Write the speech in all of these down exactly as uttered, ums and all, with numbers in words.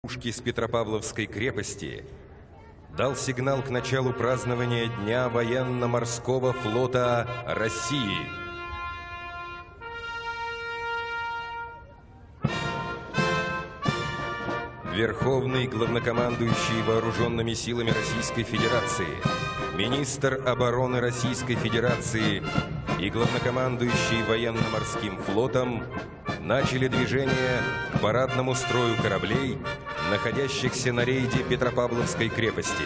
Пушки с Петропавловской крепости дал сигнал к началу празднования Дня военно-морского флота России. Верховный главнокомандующий вооруженными силами Российской Федерации, министр обороны Российской Федерации и главнокомандующий военно-морским флотом начали движение к парадному строю кораблей, находящихся на рейде Петропавловской крепости.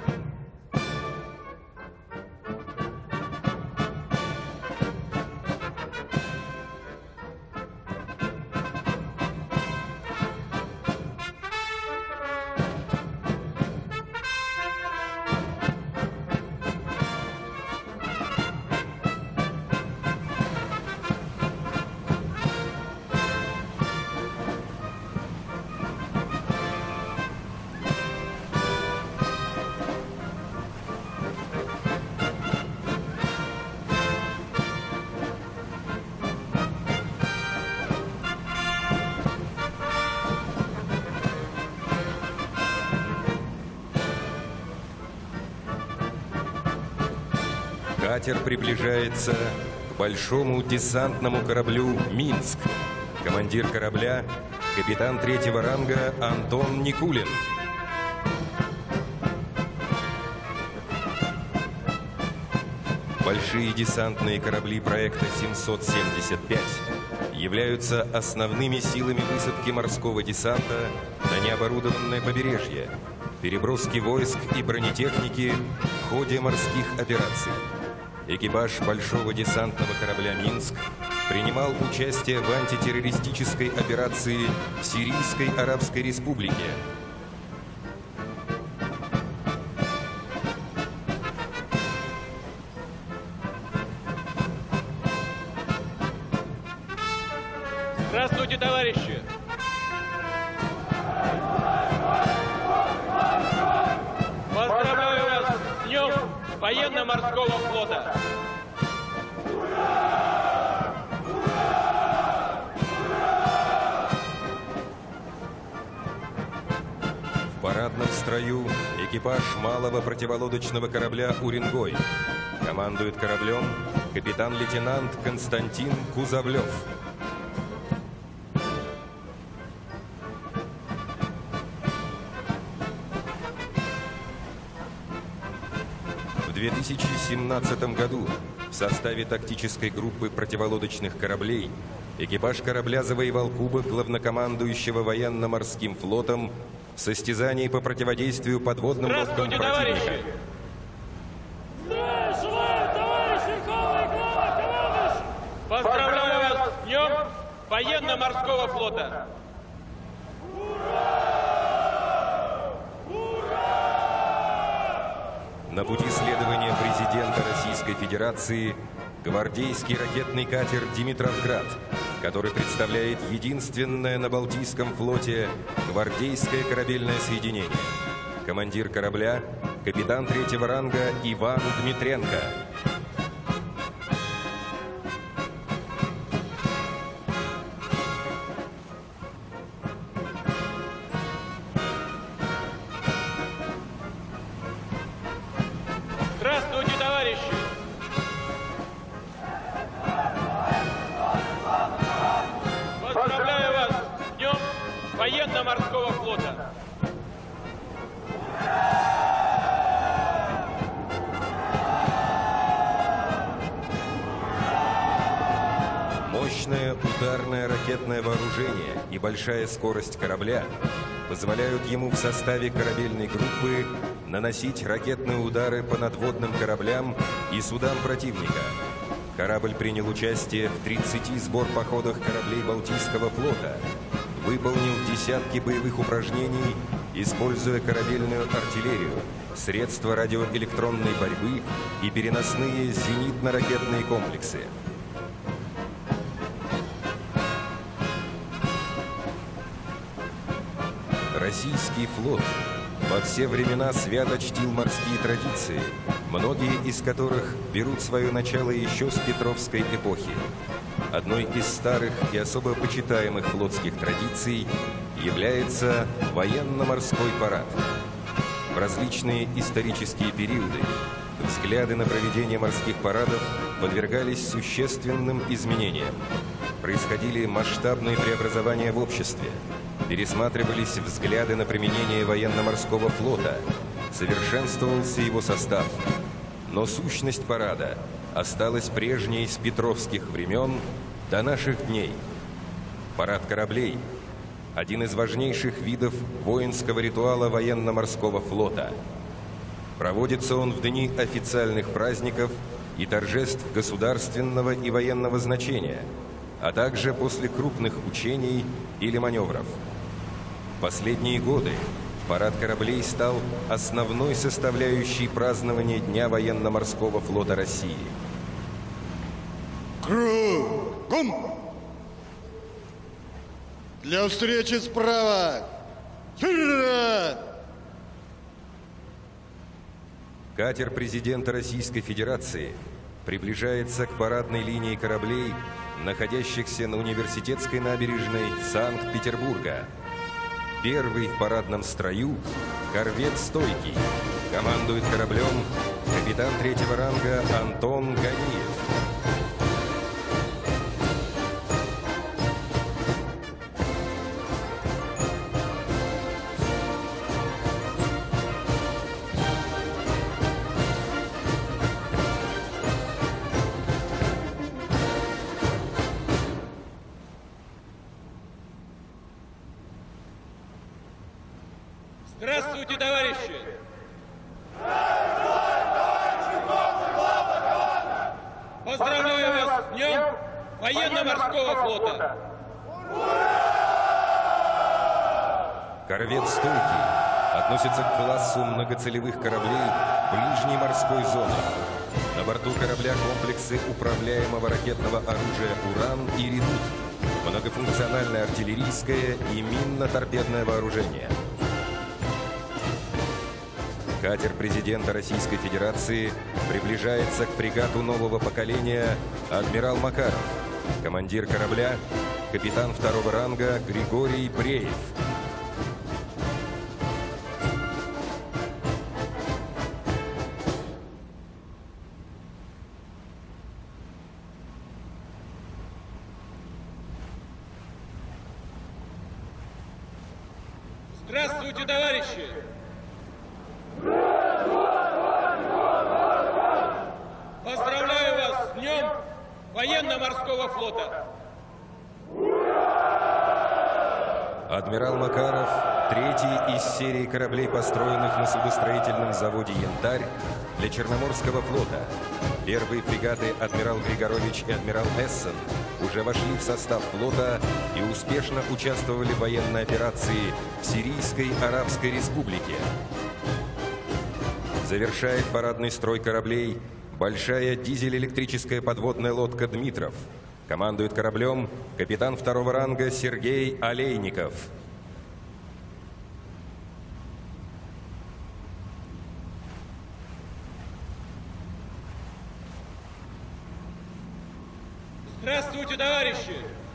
Катер приближается к большому десантному кораблю «Минск». Командир корабля – капитан третьего ранга Антон Никулин. Большие десантные корабли проекта семьсот семьдесят пять являются основными силами высадки морского десанта на необорудованное побережье, переброски войск и бронетехники в ходе морских операций. Экипаж большого десантного корабля «Минск» принимал участие в антитеррористической операции в Сирийской Арабской Республике. Здравствуйте, товарищи! Поздравляю вас с Днем военно-морского флота! В парадном строю экипаж малого противолодочного корабля «Уренгой». Командует кораблем капитан-лейтенант Константин Кузовлев. В две тысячи семнадцатом году в составе тактической группы противолодочных кораблей экипаж корабля завоевал кубок главнокомандующего военно-морским флотом в состязании по противодействию подводным лодкам противника. Товарищи! Поздравляю вас с Днем военно-морского флота! На пути следования президента Российской Федерации гвардейский ракетный катер «Димитровград», который представляет единственное на Балтийском флоте гвардейское корабельное соединение. Командир корабля – капитан третьего ранга Иван Дмитренко. Здравствуйте, товарищи! Поздравляю вас с Днем военно-морского флота! Мощное ударное ракетное вооружение и большая скорость корабля позволяют ему в составе корабельной группы наносить ракетные удары по надводным кораблям и судам противника. Корабль принял участие в тридцати сбор-походах кораблей Балтийского флота, выполнил десятки боевых упражнений, используя корабельную артиллерию, средства радиоэлектронной борьбы и переносные зенитно-ракетные комплексы. Российский флот во все времена свято чтил морские традиции, многие из которых берут свое начало еще с Петровской эпохи. Одной из старых и особо почитаемых флотских традиций является военно-морской парад. В различные исторические периоды взгляды на проведение морских парадов подвергались существенным изменениям. Происходили масштабные преобразования в обществе, пересматривались взгляды на применение военно-морского флота, совершенствовался его состав. Но сущность парада осталась прежней с петровских времен до наших дней. Парад кораблей – один из важнейших видов воинского ритуала военно-морского флота. Проводится он в дни официальных праздников и торжеств государственного и военного значения, а также после крупных учений или маневров. В последние годы парад кораблей стал основной составляющей празднования Дня военно-морского флота России. Кругом! Для встречи справа! Вперед! Катер президента Российской Федерации приближается к парадной линии кораблей, находящихся на университетской набережной Санкт-Петербурга. Первый в парадном строю – корвет «Стойкий». Командует кораблем капитан третьего ранга Антон Ганиев. Здравствуйте, товарищи! Поздравляю вас с Днем военно-морского флота! Корвет «Стойкий» относится к классу многоцелевых кораблей ближней морской зоны. На борту корабля комплексы управляемого ракетного оружия «Уран» и «Редут», многофункциональное артиллерийское и минно-торпедное вооружение. Катер президента Российской Федерации приближается к фрегату нового поколения «Адмирал Макаров». Командир корабля – капитан второго ранга Григорий Бреев. Здравствуйте, товарищи! Поздравляю вас с Днем военно-морского флота! Адмирал Макаров – третий из серии кораблей, построенных на судостроительном заводе «Янтарь» для Черноморского флота. Первые фрегаты «Адмирал Григорович» и «Адмирал Эссен» уже вошли в состав флота и успешно участвовали в военной операции в Сирийской Арабской Республике. Завершает парадный строй кораблей большая дизель-электрическая подводная лодка «Дмитров». Командует кораблем капитан второго ранга Сергей Олейников. Здравствуйте, товарищи!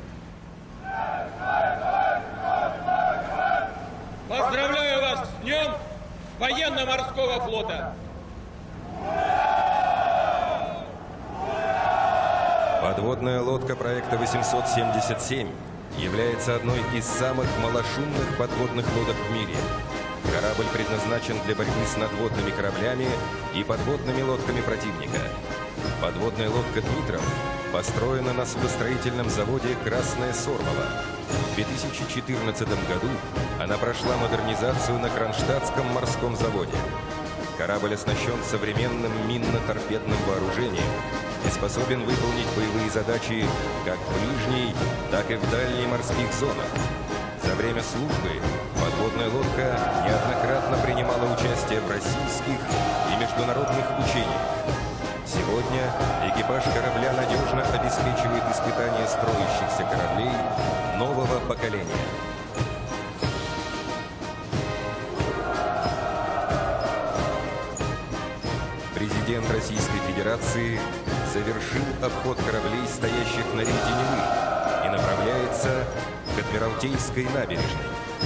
Поздравляю вас с Днем военно-морского флота! Подводная лодка проекта восемьсот семьдесят семь является одной из самых малошумных подводных лодок в мире. Корабль предназначен для борьбы с надводными кораблями и подводными лодками противника. Подводная лодка «Дмитров» построена на судостроительном заводе «Красное Сормово». В две тысячи четырнадцатом году она прошла модернизацию на Кронштадтском морском заводе. Корабль оснащен современным минно-торпедным вооружением и способен выполнить боевые задачи как в ближней, так и в дальней морских зонах. За время службы подводная лодка неоднократно принимала участие в российских и международных учениях. Сегодня экипаж корабля надежно обеспечивает испытания строящихся кораблей нового поколения. Президент Российской Федерации завершил обход кораблей, стоящих на рейде Невы, и направляется к Адмиралтейской набережной.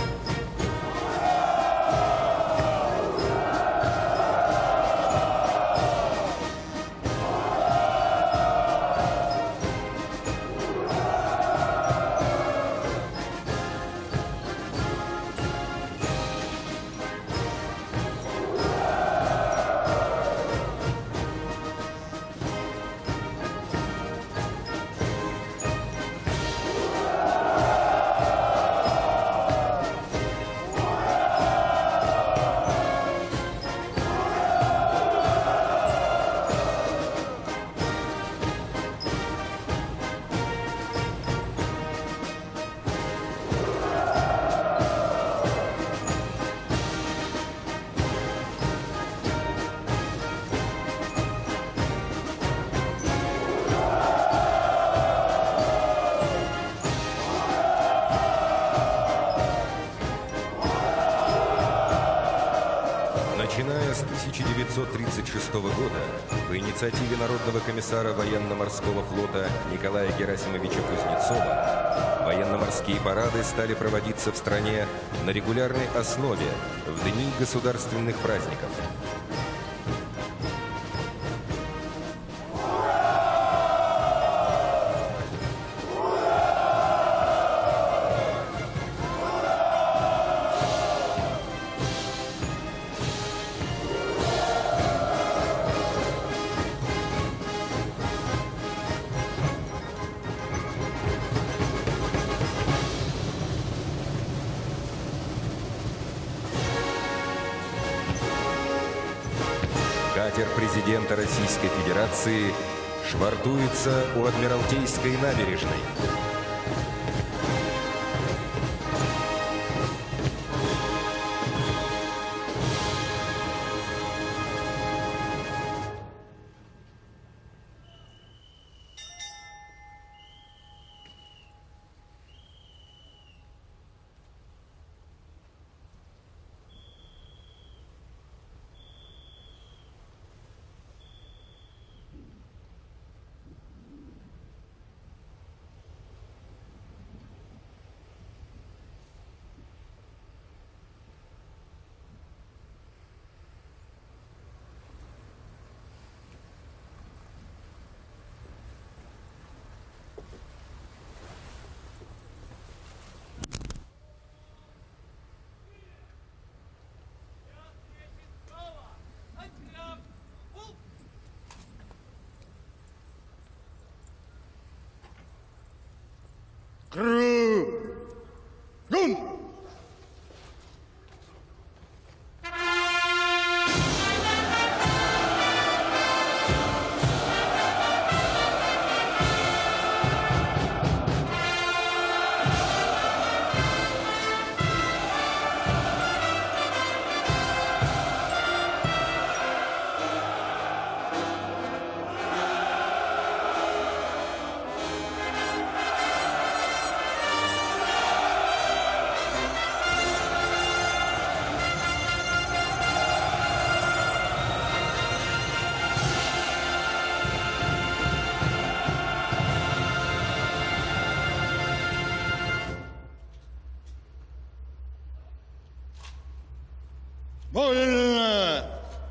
Начиная с тысяча девятьсот тридцать шестого года, по инициативе Народного комиссара военно-морского флота Николая Герасимовича Кузнецова, военно-морские парады стали проводиться в стране на регулярной основе в дни государственных праздников. Катер президента Российской Федерации швартуется у Адмиралтейской набережной. Кругом! Вольно!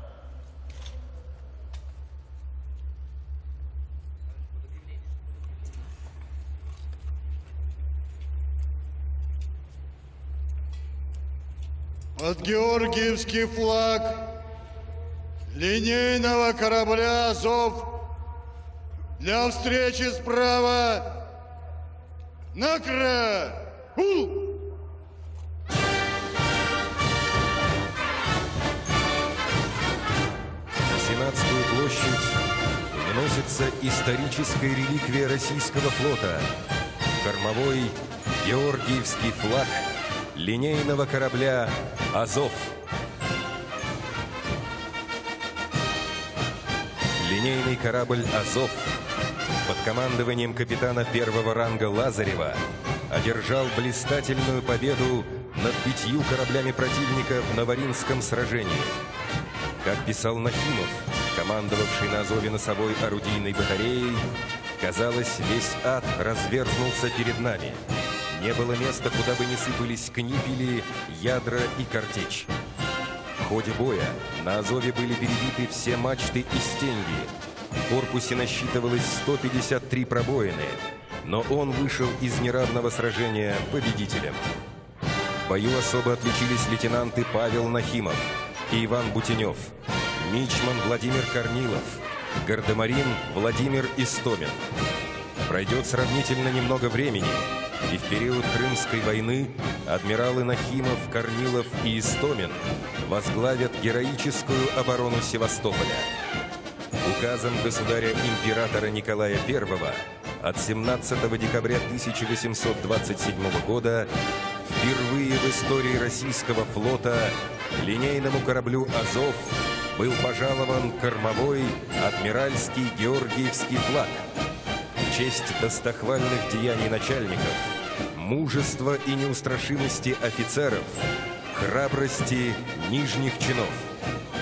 Под Георгиевский флаг линейного корабля «Азов» для встречи справа накра! У! Сенатскую площадь выносится историческая реликвия российского флота – кормовой Георгиевский флаг линейного корабля «Азов». Линейный корабль «Азов» под командованием капитана первого ранга Лазарева одержал блистательную победу над пятью кораблями противника в Новоринском сражении. Как писал Нахимов, командовавший на Азове носовой орудийной батареей, казалось, весь ад разверзнулся перед нами. Не было места, куда бы не сыпались книпели, ядра и картечь. В ходе боя на Азове были перебиты все мачты и стенги. В корпусе насчитывалось сто пятьдесят три пробоины, но он вышел из неравного сражения победителем. В бою особо отличились лейтенанты Павел Нахимов и Иван Бутенев, мичман Владимир Корнилов, гардемарин Владимир Истомин. Пройдет сравнительно немного времени, и в период Крымской войны адмиралы Нахимов, Корнилов и Истомин возглавят героическую оборону Севастополя. Указом государя-императора Николая Первого от семнадцатого декабря тысяча восемьсот двадцать седьмого года впервые в истории российского флота линейному кораблю «Азов» был пожалован кормовой адмиральский Георгиевский флаг в честь достохвальных деяний начальников, мужества и неустрашимости офицеров, храбрости нижних чинов.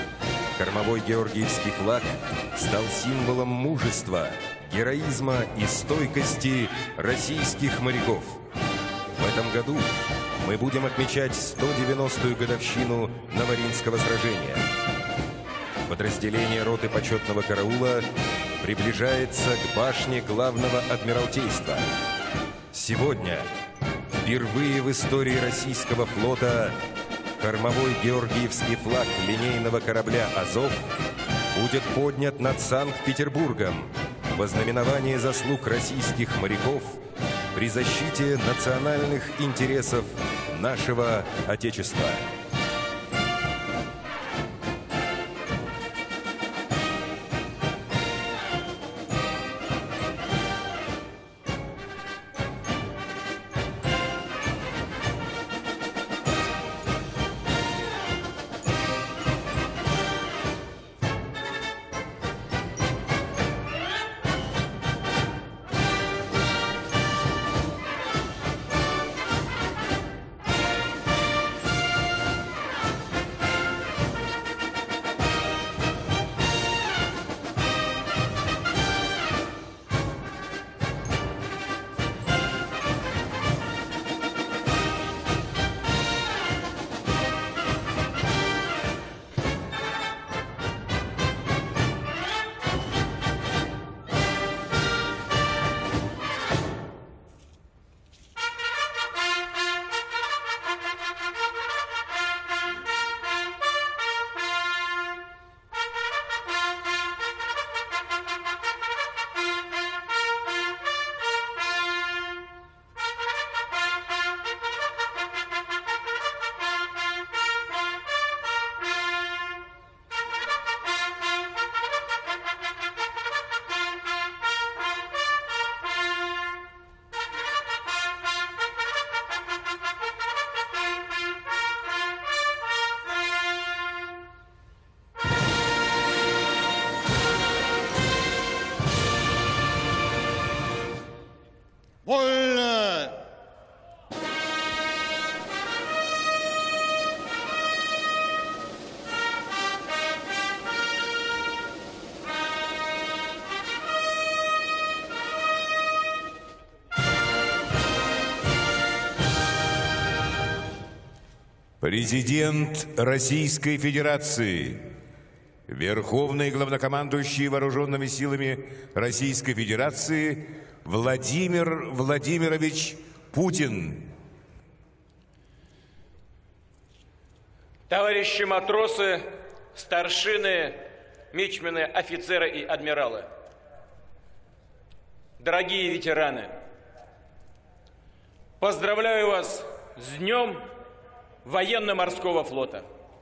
Кормовой георгиевский флаг стал символом мужества, героизма и стойкости российских моряков. В этом году мы будем отмечать сто девяностую годовщину Новоринского сражения. Подразделение роты почетного караула приближается к башне главного адмиралтейства. Сегодня, впервые в истории российского флота, кормовой георгиевский флаг линейного корабля «Азов» будет поднят над Санкт-Петербургом во знаменование заслуг российских моряков при защите национальных интересов нашего Отечества. Вольно! Президент Российской Федерации, Верховный главнокомандующий Вооруженными силами Российской Федерации Владимир Владимирович Путин. Товарищи матросы, старшины, мичмены, офицеры и адмиралы. Дорогие ветераны, поздравляю вас с Днем Военно-морского флота.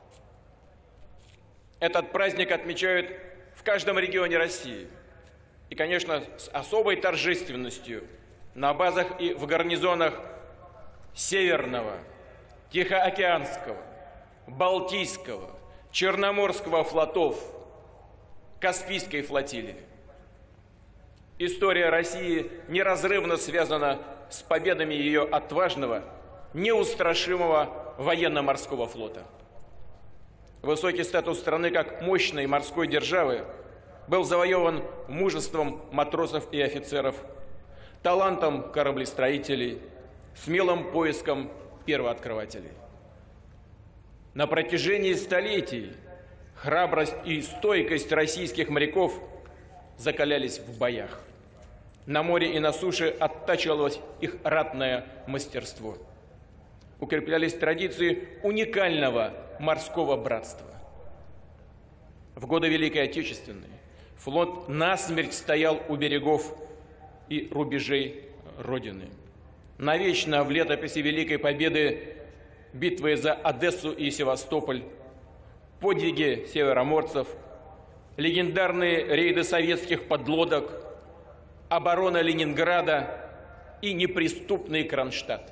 Этот праздник отмечают в каждом регионе России. И, конечно, с особой торжественностью на базах и в гарнизонах Северного, Тихоокеанского, Балтийского, Черноморского флотов, Каспийской флотилии. История России неразрывно связана с победами ее отважного, неустрашимого военно-морского флота. Высокий статус страны как мощной морской державы был завоеван мужеством матросов и офицеров, талантом кораблестроителей, смелым поиском первооткрывателей. На протяжении столетий храбрость и стойкость российских моряков закалялись в боях. На море и на суше оттачивалось их ратное мастерство. Укреплялись традиции уникального морского братства. В годы Великой Отечественной флот насмерть стоял у берегов и рубежей Родины. Навечно в летописи Великой Победы битвы за Одессу и Севастополь, подвиги североморцев, легендарные рейды советских подлодок, оборона Ленинграда и неприступный Кронштадт.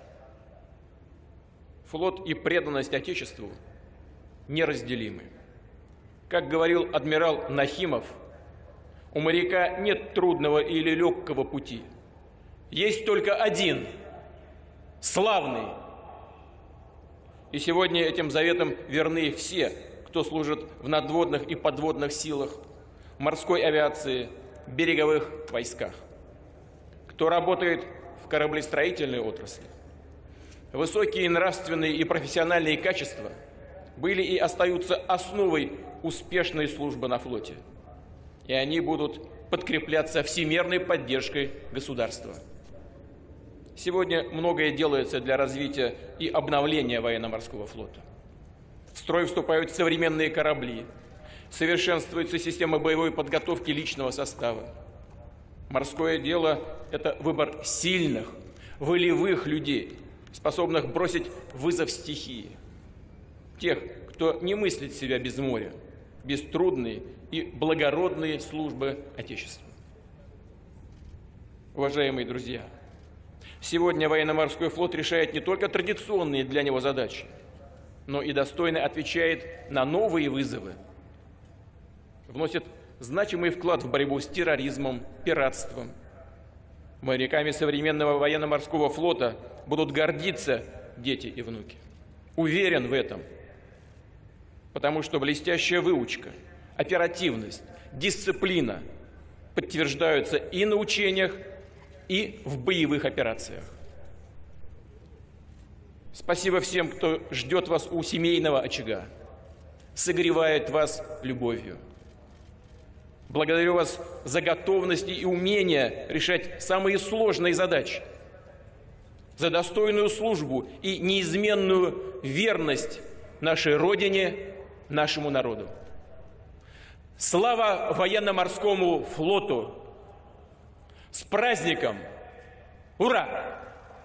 Флот и преданность Отечеству неразделимы. Как говорил адмирал Нахимов, у моряка нет трудного или легкого пути. Есть только один, славный. И сегодня этим заветам верны все, кто служит в надводных и подводных силах, морской авиации, береговых войсках, кто работает в кораблестроительной отрасли. Высокие нравственные и профессиональные качества были и остаются основой успешной службы на флоте, и они будут подкрепляться всемирной поддержкой государства. Сегодня многое делается для развития и обновления военно-морского флота. В строй вступают современные корабли, совершенствуется система боевой подготовки личного состава. Морское дело – это выбор сильных, волевых людей, способных бросить вызов стихии. Тех, кто не мыслит себя без моря, без трудной и благородной службы Отечеству. Уважаемые друзья, сегодня военно-морской флот решает не только традиционные для него задачи, но и достойно отвечает на новые вызовы, вносит значимый вклад в борьбу с терроризмом, пиратством. Моряками современного военно-морского флота будут гордиться дети и внуки. Уверен в этом, потому что блестящая выучка, оперативность, дисциплина подтверждаются и на учениях, и в боевых операциях. Спасибо всем, кто ждет вас у семейного очага, согревает вас любовью. Благодарю вас за готовность и умение решать самые сложные задачи, за достойную службу и неизменную верность нашей Родине, нашему народу. Слава военно-морскому флоту! С праздником! Ура!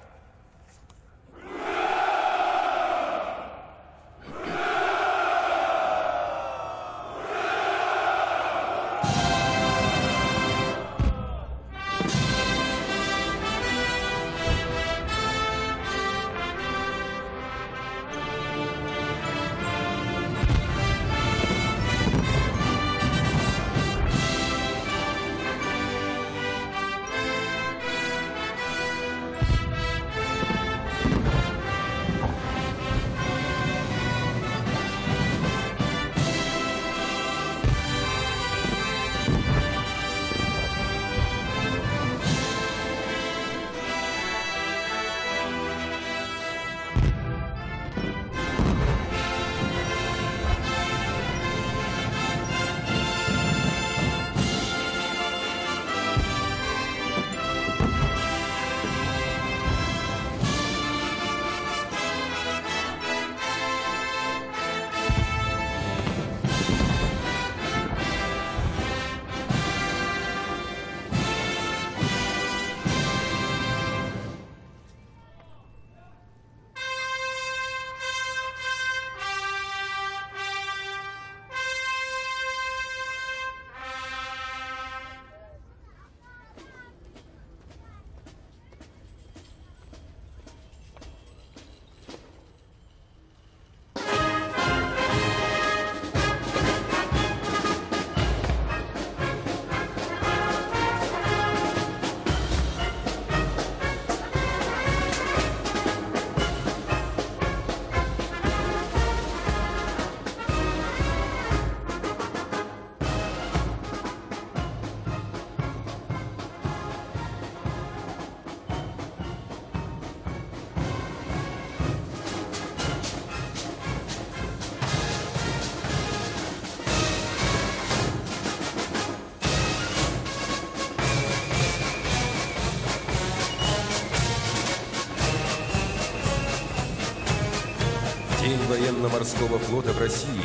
День военно-морского флота в России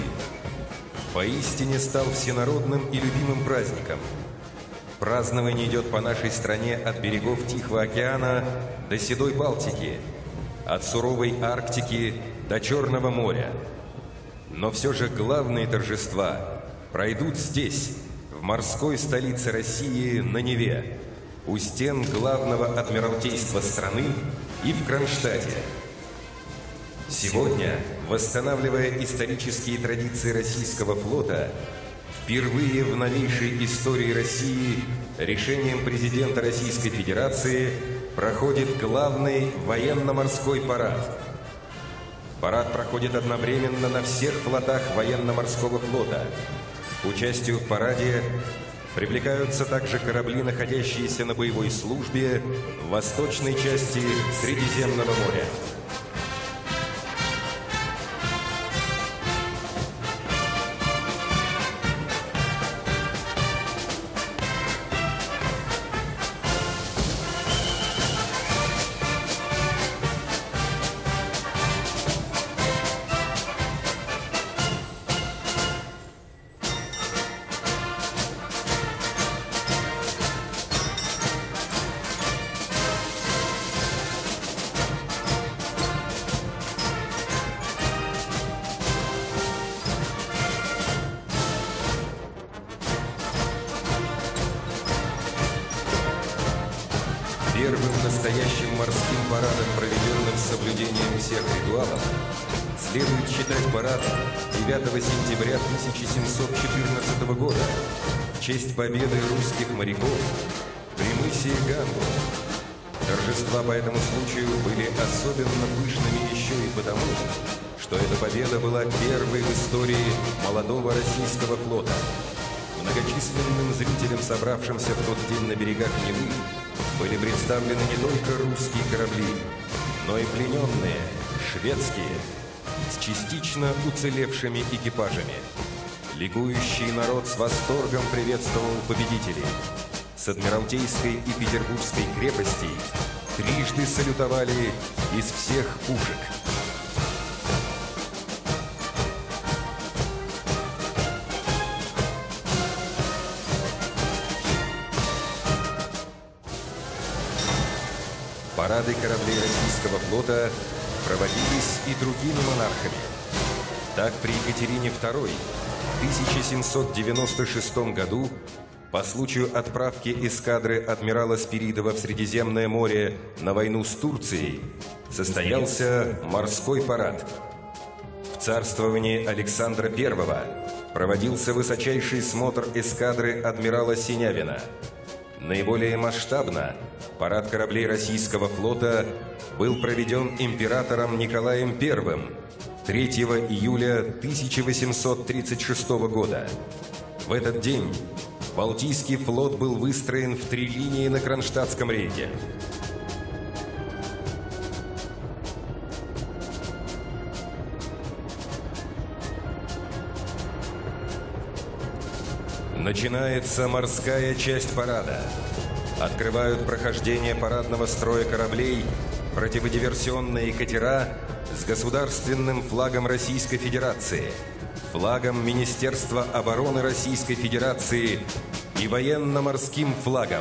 поистине стал всенародным и любимым праздником. Празднование идет по нашей стране от берегов Тихого океана до Седой Балтики, от суровой Арктики до Черного моря. Но все же главные торжества пройдут здесь, в морской столице России, на Неве, у стен главного адмиралтейства страны и в Кронштадте. Сегодня, восстанавливая исторические традиции российского флота, впервые в новейшей истории России решением президента Российской Федерации проходит главный военно-морской парад. Парад проходит одновременно на всех флотах военно-морского флота. К участию в параде привлекаются также корабли, находящиеся на боевой службе в восточной части Средиземного моря. Первым настоящим морским парадом, проведенным с соблюдением всех ритуалов, следует считать парад девятого сентября тысяча семьсот четырнадцатого года в честь победы русских моряков при мысе Гамбург. Торжества по этому случаю были особенно пышными еще и потому, что эта победа была первой в истории молодого российского флота. Многочисленным зрителям, собравшимся в тот день на берегах Невы, были представлены не только русские корабли, но и плененные, шведские, с частично уцелевшими экипажами. Ликующий народ с восторгом приветствовал победителей. С Адмиралтейской и Петербургской крепостей трижды салютовали из всех пушек. Парады кораблей российского флота проводились и другими монархами. Так, при Екатерине второй в тысяча семьсот девяносто шестом году по случаю отправки эскадры адмирала Спиридова в Средиземное море на войну с Турцией состоялся морской парад. В царствовании Александра Первого проводился высочайший смотр эскадры адмирала Синявина. Наиболее масштабно парад кораблей российского флота был проведен императором Николаем Первым третьего июля тысяча восемьсот тридцать шестого года. В этот день Балтийский флот был выстроен в три линии на Кронштадтском рейде. Начинается морская часть парада. Открывают прохождение парадного строя кораблей противодиверсионные катера с государственным флагом Российской Федерации, флагом Министерства обороны Российской Федерации и военно-морским флагом.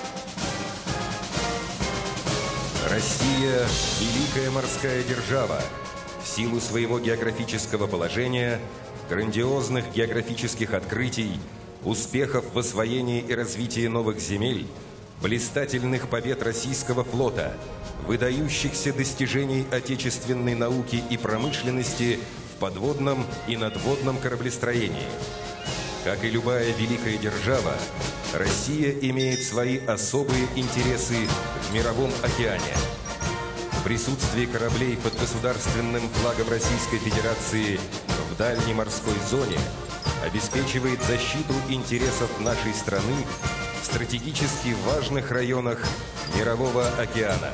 Россия – великая морская держава. В силу своего географического положения, грандиозных географических открытий, успехов в освоении и развитии новых земель, блистательных побед российского флота, выдающихся достижений отечественной науки и промышленности в подводном и надводном кораблестроении. Как и любая великая держава, Россия имеет свои особые интересы в мировом океане. Присутствие кораблей под государственным флагом Российской Федерации в дальней морской зоне обеспечивает защиту интересов нашей страны в стратегически важных районах Мирового океана.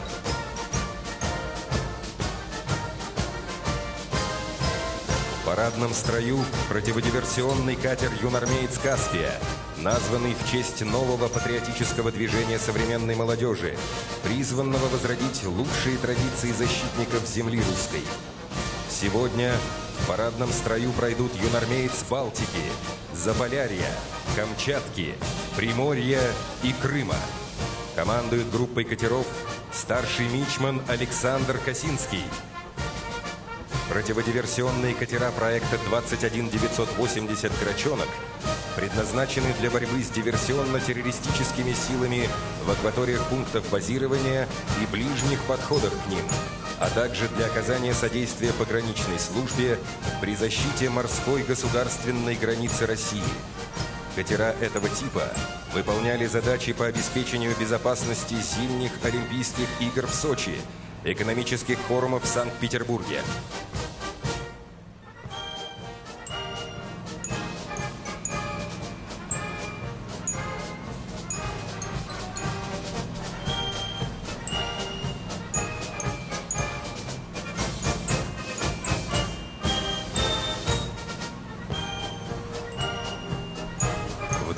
В парадном строю противодиверсионный катер «Юнармеец Каспия», названный в честь нового патриотического движения современной молодежи, призванного возродить лучшие традиции защитников земли русской. Сегодня в парадном строю пройдут юнармеец Балтики, Заполярья, Камчатки, Приморья и Крыма. Командует группой катеров старший мичман Александр Косинский. Противодиверсионные катера проекта двадцать один девятьсот восемьдесят «Крачонок» предназначены для борьбы с диверсионно-террористическими силами в акваториях пунктов базирования и ближних подходах к ним, а также для оказания содействия пограничной службе при защите морской государственной границы России. Катера этого типа выполняли задачи по обеспечению безопасности зимних Олимпийских игр в Сочи, экономических форумов в Санкт-Петербурге.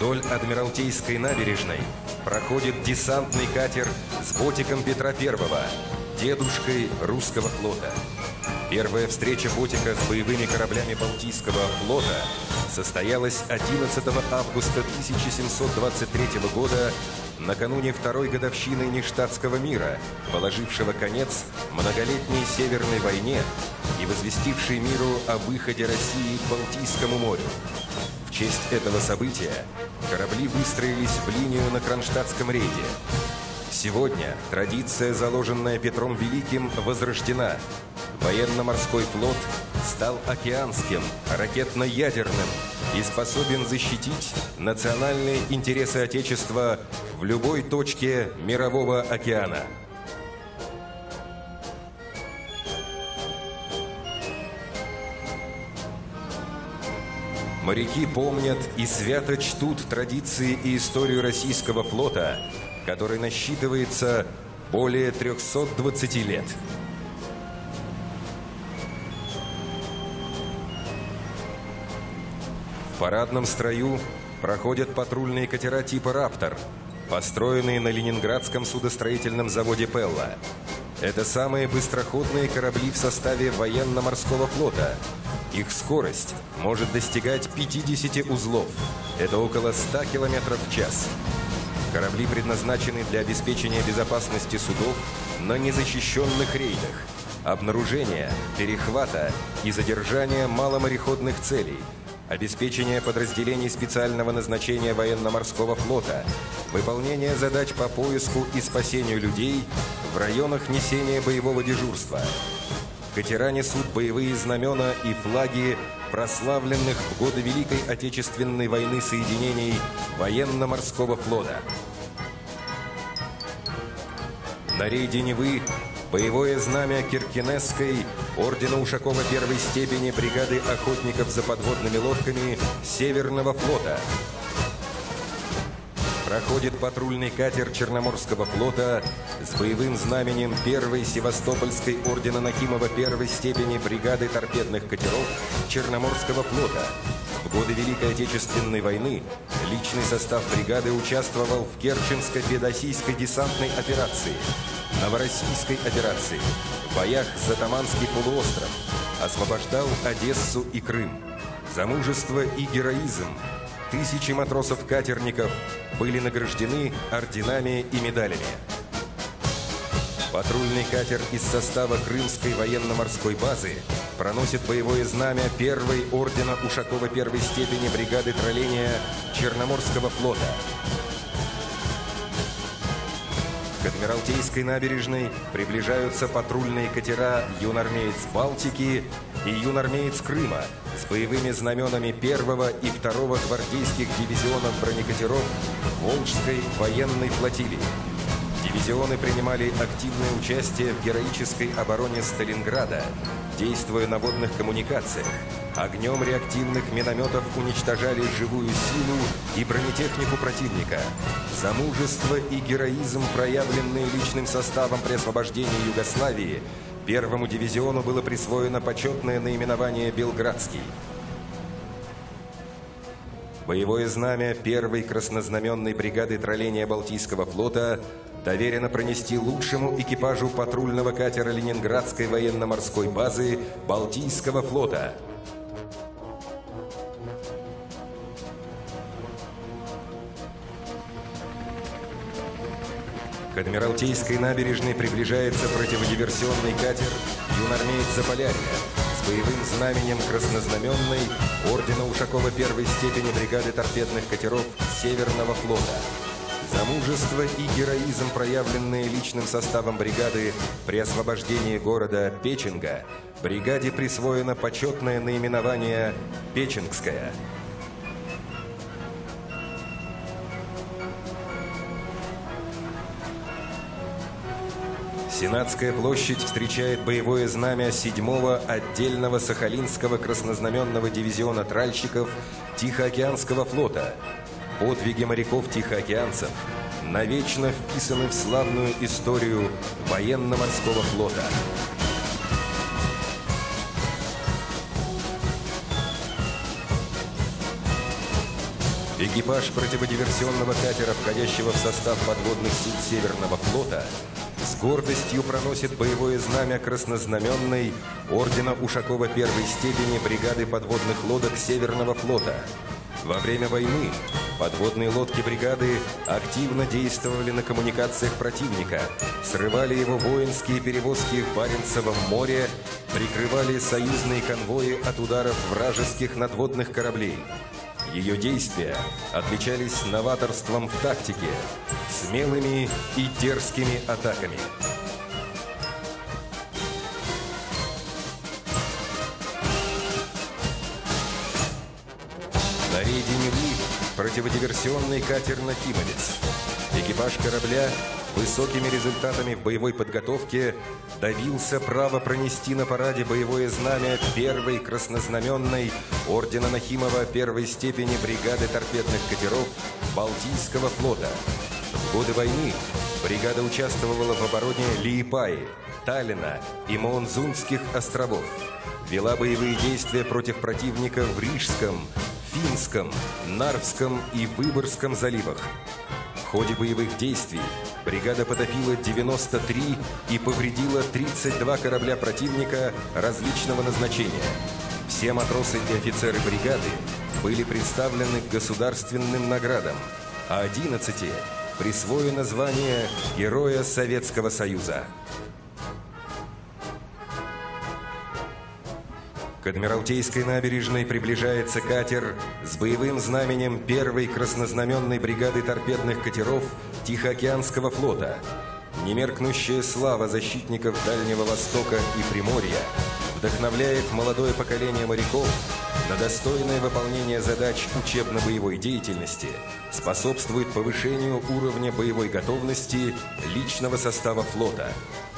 Вдоль Адмиралтейской набережной проходит десантный катер с ботиком Петра Первого, дедушкой русского флота. Первая встреча ботика с боевыми кораблями Балтийского флота состоялась одиннадцатого августа тысяча семьсот двадцать третьего года, накануне второй годовщины Ништадтского мира, положившего конец многолетней Северной войне и возвестившей миру о выходе России к Балтийскому морю. В честь этого события корабли выстроились в линию на Кронштадтском рейде. Сегодня традиция, заложенная Петром Великим, возрождена. Военно-морской флот стал океанским, ракетно-ядерным и способен защитить национальные интересы Отечества в любой точке мирового океана. Моряки помнят и свято чтут традиции и историю российского флота, который насчитывается более трёхсот двадцати лет. В парадном строю проходят патрульные катера типа «Раптор», построенные на Ленинградском судостроительном заводе «Пелла». Это самые быстроходные корабли в составе военно-морского флота. Их скорость может достигать пятидесяти узлов. Это около ста километров в час. Корабли предназначены для обеспечения безопасности судов на незащищенных рейдах, обнаружения, перехвата и задержания маломореходных целей, обеспечение подразделений специального назначения военно-морского флота, выполнение задач по поиску и спасению людей в районах несения боевого дежурства. Катера несут боевые знамена и флаги прославленных в годы Великой Отечественной войны соединений военно-морского флота. На рейде Невы боевое знамя Киркенесской ордена Ушакова первой степени бригады охотников за подводными лодками Северного флота. Проходит патрульный катер Черноморского флота с боевым знаменем первой Севастопольской ордена Нахимова первой степени бригады торпедных катеров Черноморского флота. В годы Великой Отечественной войны личный состав бригады участвовал в Керченско-Феодосийской десантной операции, Новороссийской операции, в боях за Таманский полуостров, освобождал Одессу и Крым. За мужество и героизм тысячи матросов-катерников были награждены орденами и медалями. Патрульный катер из состава Крымской военно-морской базы проносит боевое знамя первой ордена Ушакова первой степени бригады тролления Черноморского флота. К Адмиралтейской набережной приближаются патрульные катера «Юнармеец Балтики» и «Юнармеец Крыма» с боевыми знаменами первого и второго гвардейских дивизионов бронекатеров Волжской военной флотилии. Дивизионы принимали активное участие в героической обороне Сталинграда, действуя на водных коммуникациях. Огнем реактивных минометов уничтожали живую силу и бронетехнику противника. За мужество и героизм, проявленные личным составом при освобождении Югославии, первому дивизиону было присвоено почетное наименование «Белградский». Боевое знамя первой краснознаменной бригады тролления Балтийского флота доверено пронести лучшему экипажу патрульного катера Ленинградской военно-морской базы Балтийского флота. К Адмиралтейской набережной приближается противодиверсионный катер «Юнармеец Заполярья» с боевым знаменем краснознаменной ордена Ушакова первой степени бригады торпедных катеров Северного флота. За мужество и героизм, проявленные личным составом бригады при освобождении города Печенга, бригаде присвоено почетное наименование «Печенгская». Сенатская площадь встречает боевое знамя седьмого отдельного Сахалинского краснознаменного дивизиона тральщиков Тихоокеанского флота. Подвиги моряков-тихоокеанцев навечно вписаны в славную историю военно-морского флота. Экипаж противодиверсионного катера, входящего в состав подводных сил Северного флота, с гордостью проносит боевое знамя краснознаменной ордена Ушакова первой степени бригады подводных лодок Северного флота. Во время войны подводные лодки бригады активно действовали на коммуникациях противника, срывали его воинские перевозки в Баренцевом море, прикрывали союзные конвои от ударов вражеских надводных кораблей. Ее действия отличались новаторством в тактике, смелыми и дерзкими атаками. На рейде Невы противодиверсионный катер «Нахимовец». Экипаж корабля высокими результатами в боевой подготовке добился права пронести на параде боевое знамя первой краснознаменной ордена Нахимова первой степени бригады торпедных катеров Балтийского флота. В годы войны бригада участвовала в обороне Лиепаи, Таллина и Моонзундских островов, вела боевые действия против противника в Рижском, Финском, Нарвском и Выборгском заливах. В ходе боевых действий бригада потопила девяносто три и повредила тридцать два корабля противника различного назначения. Все матросы и офицеры бригады были представлены к государственным наградам, а одиннадцати присвоено звание Героя Советского Союза. К Адмиралтейской набережной приближается катер с боевым знаменем первой краснознаменной бригады торпедных катеров Тихоокеанского флота. Немеркнущая слава защитников Дальнего Востока и Приморья вдохновляет молодое поколение моряков на достойное выполнение задач учебно-боевой деятельности, способствует повышению уровня боевой готовности личного состава флота.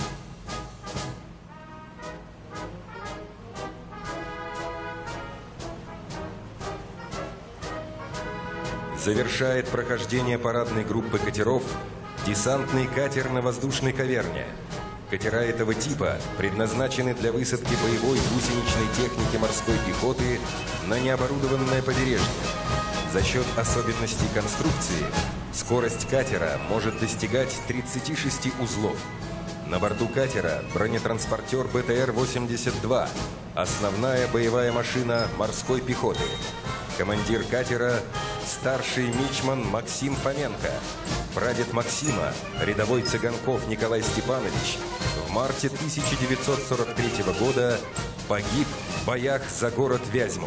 Завершает прохождение парадной группы катеров десантный катер на воздушной каверне. Катера этого типа предназначены для высадки боевой гусеничной техники морской пехоты на необорудованное побережье. За счет особенностей конструкции скорость катера может достигать тридцати шести узлов. На борту катера бронетранспортер Бэ Тэ Эр восемьдесят два, основная боевая машина морской пехоты. Командир катера – старший мичман Максим Фоменко. Прадед Максима, рядовой Цыганков Николай Степанович, в марте тысяча девятьсот сорок третьего года погиб в боях за город Вязьму.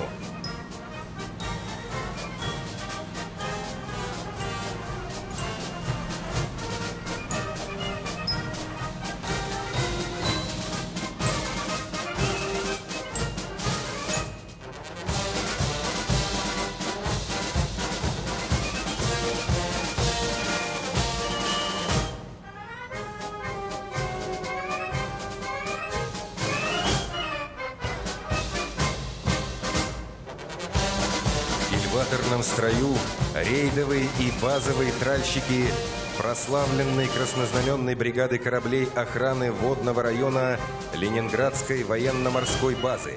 В ватерном строю рейдовые и базовые тральщики прославленной краснознаменной бригады кораблей охраны водного района Ленинградской военно-морской базы.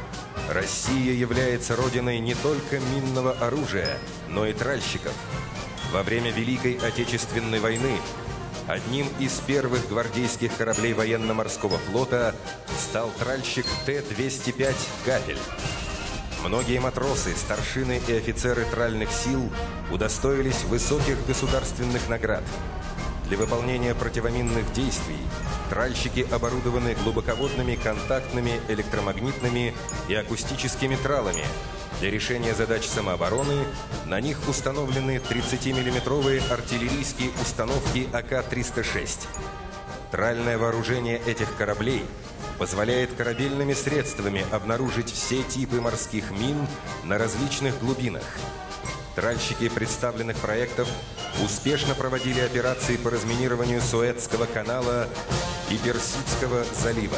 Россия является родиной не только минного оружия, но и тральщиков. Во время Великой Отечественной войны одним из первых гвардейских кораблей военно-морского флота стал тральщик Тэ двести пять «Капель». Многие матросы, старшины и офицеры тральных сил удостоились высоких государственных наград. Для выполнения противоминных действий тральщики оборудованы глубоководными контактными электромагнитными и акустическими тралами. Для решения задач самообороны на них установлены тридцатимиллиметровые артиллерийские установки А К триста шесть. Тральное вооружение этих кораблей позволяет корабельными средствами обнаружить все типы морских мин на различных глубинах. Тральщики представленных проектов успешно проводили операции по разминированию Суэцкого канала и Персидского залива.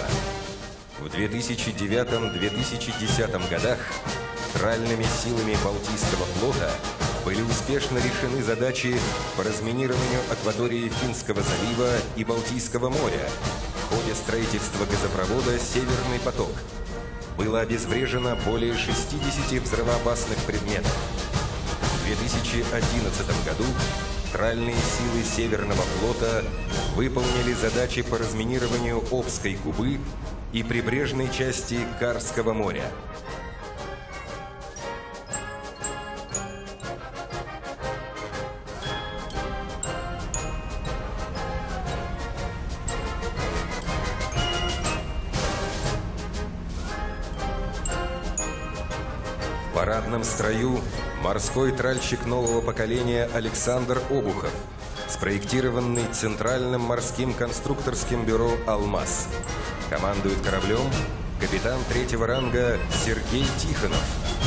В две тысячи девятом — две тысячи десятом годах тральными силами Балтийского флота были успешно решены задачи по разминированию акватории Финского залива и Балтийского моря в ходе строительства газопровода «Северный поток». Было обезврежено более шестидесяти взрывоопасных предметов. В две тысячи одиннадцатом году тральные силы Северного флота выполнили задачи по разминированию Обской губы и прибрежной части Карского моря. В парадном строю морской тральщик нового поколения Александр Обухов, спроектированный Центральным морским конструкторским бюро «Алмаз». Командует кораблем капитан третьего ранга Сергей Тихонов.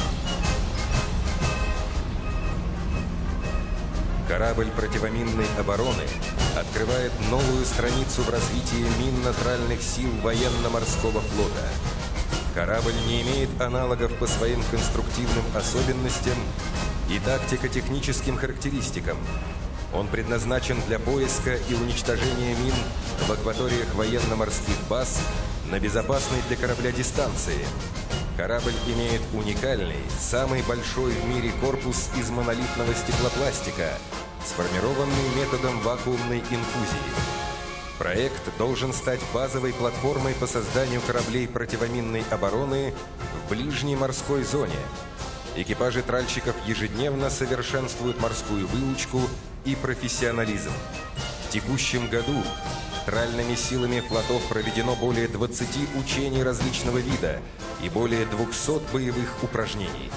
Корабль противоминной обороны открывает новую страницу в развитии минно-тральных сил военно-морского флота. Корабль не имеет аналогов по своим конструктивным особенностям и тактико-техническим характеристикам. Он предназначен для поиска и уничтожения мин в акваториях военно-морских баз на безопасной для корабля дистанции. Корабль имеет уникальный, самый большой в мире корпус из монолитного стеклопластика, сформированный методом вакуумной инфузии. Проект должен стать базовой платформой по созданию кораблей противоминной обороны в ближней морской зоне. Экипажи тральщиков ежедневно совершенствуют морскую выучку и профессионализм. В текущем году тральными силами флотов проведено более двадцати учений различного вида и более двухсот боевых упражнений.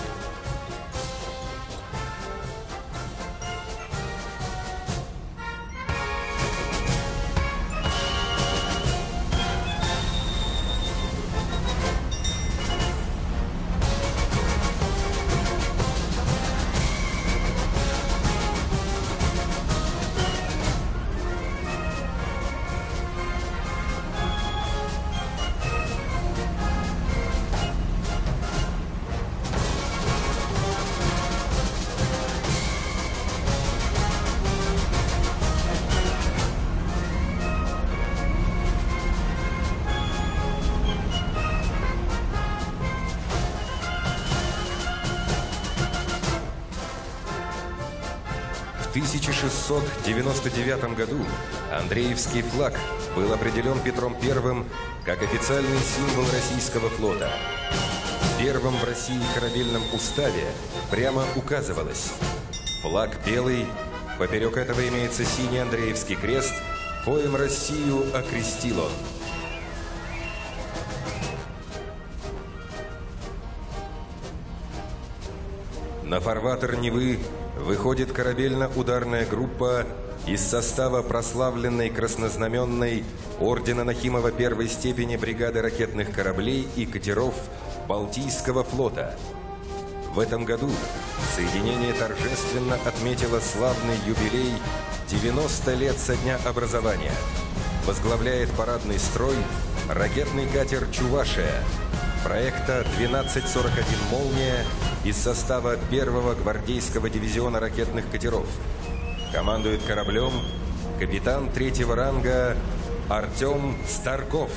В тысяча шестьсот девяносто девятом году Андреевский флаг был определен Петром Первым как официальный символ российского флота. В первом в России корабельном уставе прямо указывалось: флаг белый, поперек этого имеется синий Андреевский крест, коим Россию окрестил он. На фарватер Невы выходит корабельно-ударная группа из состава прославленной краснознаменной ордена Нахимова первой степени бригады ракетных кораблей и катеров Балтийского флота. В этом году соединение торжественно отметило славный юбилей девяносто лет со дня образования. Возглавляет парадный строй ракетный катер «Чувашия» проекта двенадцать сорок один «Молния» из состава первого гвардейского дивизиона ракетных катеров. Командует кораблем капитан третьего ранга Артем Старков.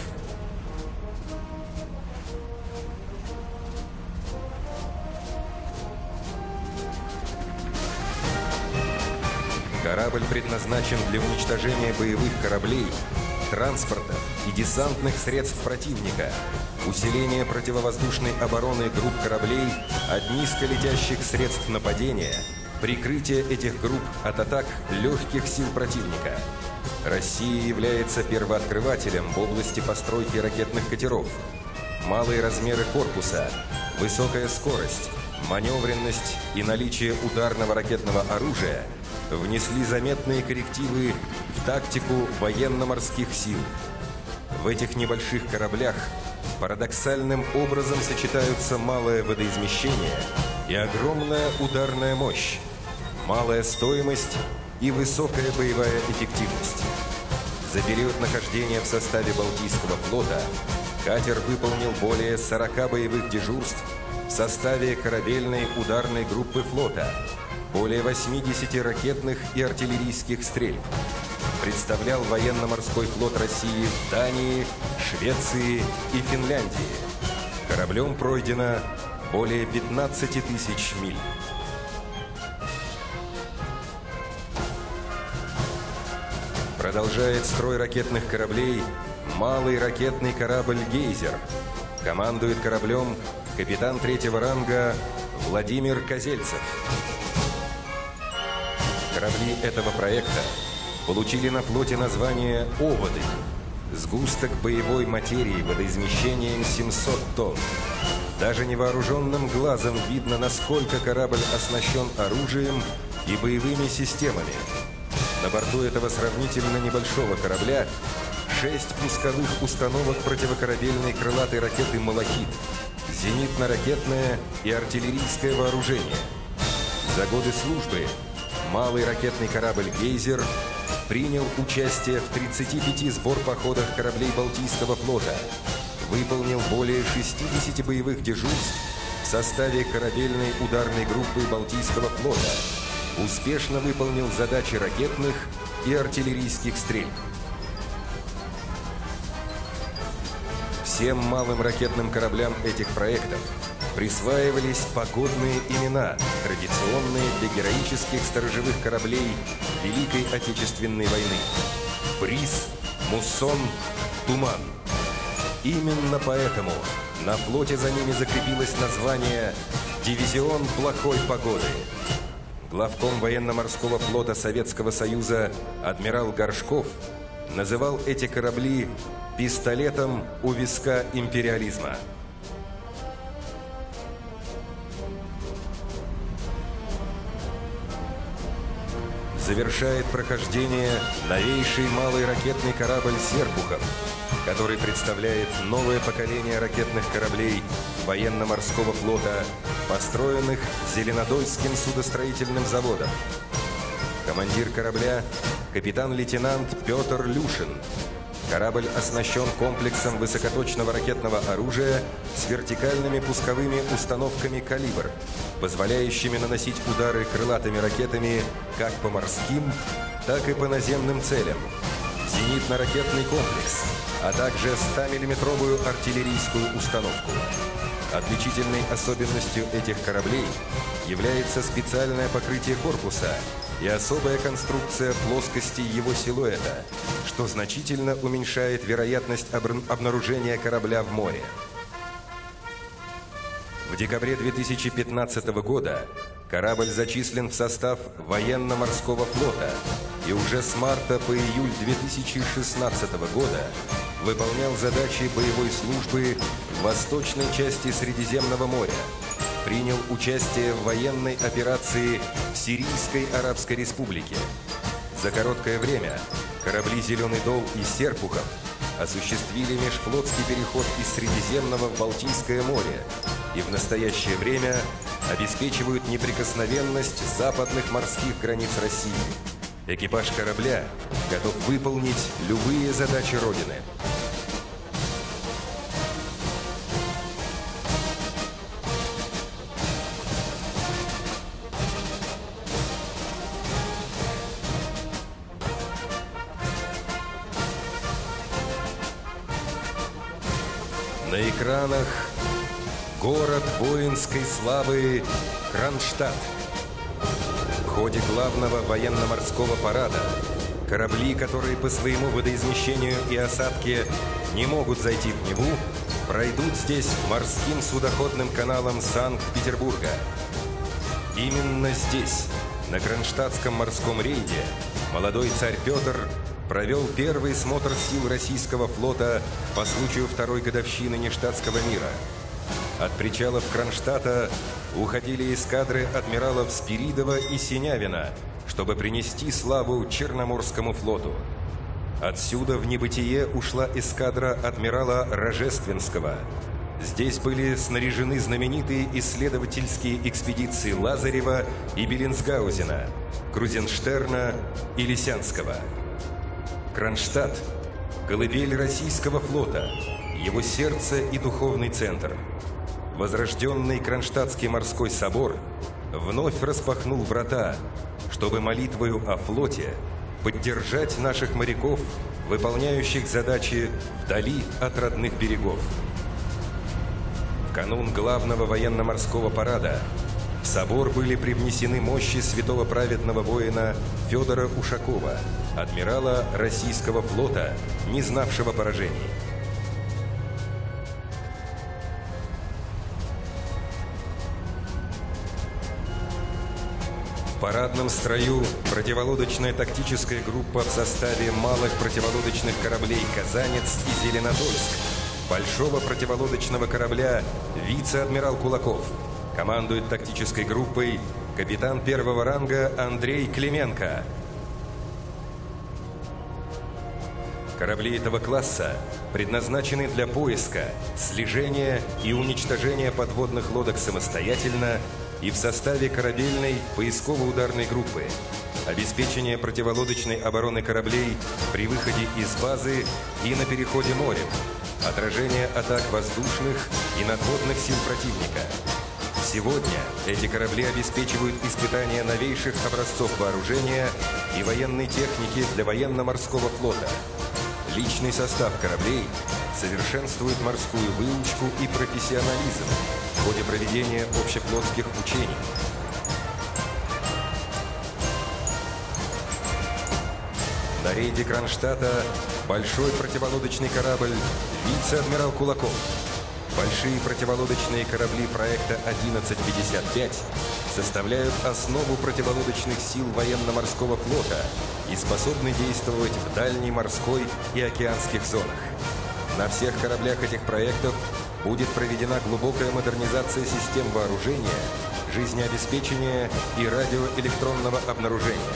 Корабль предназначен для уничтожения боевых кораблей, транспорта и десантных средств противника, усиление противовоздушной обороны групп кораблей от низколетящих средств нападения, прикрытие этих групп от атак легких сил противника. Россия является первооткрывателем в области постройки ракетных катеров. Малые размеры корпуса, высокая скорость, маневренность и наличие ударного ракетного оружия внесли заметные коррективы в тактику военно-морских сил. В этих небольших кораблях парадоксальным образом сочетаются малое водоизмещение и огромная ударная мощь, малая стоимость и высокая боевая эффективность. За период нахождения в составе Балтийского флота катер выполнил более сорока боевых дежурств в составе корабельной ударной группы флота, более восьмидесяти ракетных и артиллерийских стрельб. Представлял военно-морской флот России в Дании, Швеции и Финляндии. Кораблем пройдено более пятнадцати тысяч миль. продолжает строй ракетных кораблей малый ракетный корабль «Гейзер». Командует кораблем капитан третьего ранга Владимир Козельцев. Корабли этого проекта получили на флоте название «Оводы». Сгусток боевой материи водоизмещением семьсот тонн. Даже невооруженным глазом видно, насколько корабль оснащен оружием и боевыми системами. На борту этого сравнительно небольшого корабля шесть пусковых установок противокорабельной крылатой ракеты «Малахит», зенитно-ракетное и артиллерийское вооружение. За годы службы малый ракетный корабль «Гейзер» принял участие в тридцати пяти сбор-походах кораблей Балтийского флота, выполнил более шестидесяти боевых дежурств в составе корабельной ударной группы Балтийского флота, успешно выполнил задачи ракетных и артиллерийских стрельб. Всем малым ракетным кораблям этих проектов присваивались погодные имена, традиционные для героических сторожевых кораблей Великой Отечественной войны. Бриз, Муссон, Туман. Именно поэтому на флоте за ними закрепилось название «Дивизион плохой погоды». Главком военно-морского флота Советского Союза адмирал Горшков называл эти корабли «пистолетом у виска империализма». Завершает прохождение новейший малый ракетный корабль «Серпухов», который представляет новое поколение ракетных кораблей военно-морского флота, построенных Зеленодольским судостроительным заводом. Командир корабля – капитан-лейтенант Петр Люшин. Корабль оснащен комплексом высокоточного ракетного оружия с вертикальными пусковыми установками «Калибр», позволяющими наносить удары крылатыми ракетами как по морским, так и по наземным целям. Зенитно-ракетный комплекс, а также стомиллиметровую артиллерийскую установку. Отличительной особенностью этих кораблей является специальное покрытие корпуса и особая конструкция плоскости его силуэта, что значительно уменьшает вероятность обнаружения корабля в море. В декабре две тысячи пятнадцатого года корабль зачислен в состав военно-морского флота и уже с марта по июль две тысячи шестнадцатого года выполнял задачи боевой службы в восточной части Средиземного моря, принял участие в военной операции в Сирийской Арабской Республике. За короткое время корабли «Зеленый Дол» и «Серпухов» осуществили межфлотский переход из Средиземного в Балтийское море и в настоящее время обеспечивают неприкосновенность западных морских границ России. Экипаж корабля готов выполнить любые задачи Родины. На экранах город воинской славы Кронштадт. В ходе главного военно-морского парада корабли, которые по своему водоизмещению и осадке не могут зайти в Неву, пройдут здесь морским судоходным каналом Санкт-Петербурга. Именно здесь, на Кронштадтском морском рейде, молодой царь Петр провел первый смотр сил российского флота по случаю второй годовщины Нештатского мира. От причалов Кронштадта уходили эскадры адмиралов Спиридова и Синявина, чтобы принести славу Черноморскому флоту. Отсюда в небытие ушла эскадра адмирала Рожественского. Здесь были снаряжены знаменитые исследовательские экспедиции Лазарева и Беллинсгаузена, Крузенштерна и Лисянского. Кронштадт – колыбель российского флота, его сердце и духовный центр. Возрожденный Кронштадтский морской собор вновь распахнул врата, чтобы молитвою о флоте поддержать наших моряков, выполняющих задачи вдали от родных берегов. В канун главного военно-морского парада в собор были привнесены мощи святого праведного воина Федора Ушакова, адмирала российского флота, не знавшего поражений. В парадном строю противолодочная тактическая группа в составе малых противолодочных кораблей «Казанец» и «Зеленодольск», большого противолодочного корабля вице-адмирал Кулаков. Командует тактической группой капитан первого ранга Андрей Клименко. Корабли этого класса предназначены для поиска, слежения и уничтожения подводных лодок самостоятельно и в составе корабельной поисково-ударной группы, обеспечение противолодочной обороны кораблей при выходе из базы и на переходе морем, отражение атак воздушных и надводных сил противника. Сегодня эти корабли обеспечивают испытания новейших образцов вооружения и военной техники для военно-морского флота. Личный состав кораблей совершенствует морскую выучку и профессионализм в ходе проведения общефлотских учений. На рейде Кронштадта большой противолодочный корабль вице-адмирал Кулаков. Большие противолодочные корабли проекта одиннадцать пятьдесят пять составляют основу противолодочных сил военно-морского флота и способны действовать в дальней морской и океанских зонах. На всех кораблях этих проектов будет проведена глубокая модернизация систем вооружения, жизнеобеспечения и радиоэлектронного обнаружения.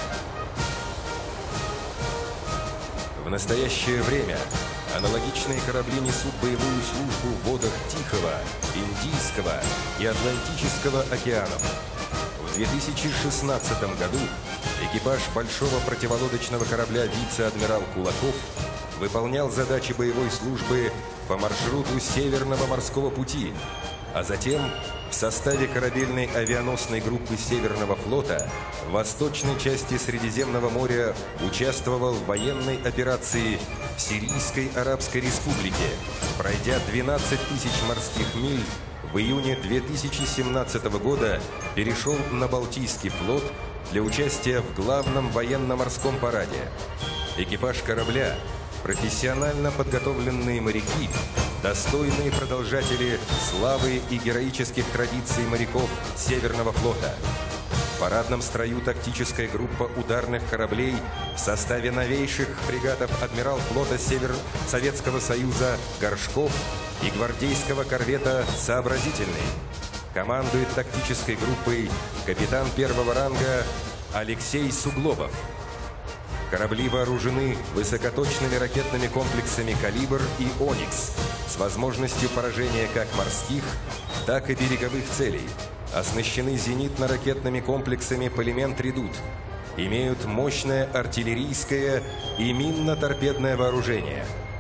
В настоящее время аналогичные корабли несут боевую службу в водах Тихого, Индийского и Атлантического океанов. В две тысячи шестнадцатом году экипаж большого противолодочного корабля вице-адмирал Кулаков выполнял задачи боевой службы по маршруту Северного морского пути, а затем в составе корабельной авианосной группы Северного флота в восточной части Средиземного моря участвовал в военной операции в Сирийской Арабской Республике, пройдя двенадцать тысяч морских миль. В июне две тысячи семнадцатого года перешел на Балтийский флот для участия в главном военно-морском параде. Экипаж корабля – профессионально подготовленные моряки, достойные продолжатели славы и героических традиций моряков Северного флота. В парадном строю тактическая группа ударных кораблей в составе новейших фрегатов адмирал флота Север... Советского Союза «Горшков» и гвардейского корвета «Сообразительный». Командует тактической группой капитан первого ранга Алексей Суглобов. Корабли вооружены высокоточными ракетными комплексами «Калибр» и «Оникс» с возможностью поражения как морских, так и береговых целей. Оснащены зенитно-ракетными комплексами «Полимент Редут». Имеют мощное артиллерийское и минно-торпедное вооружение.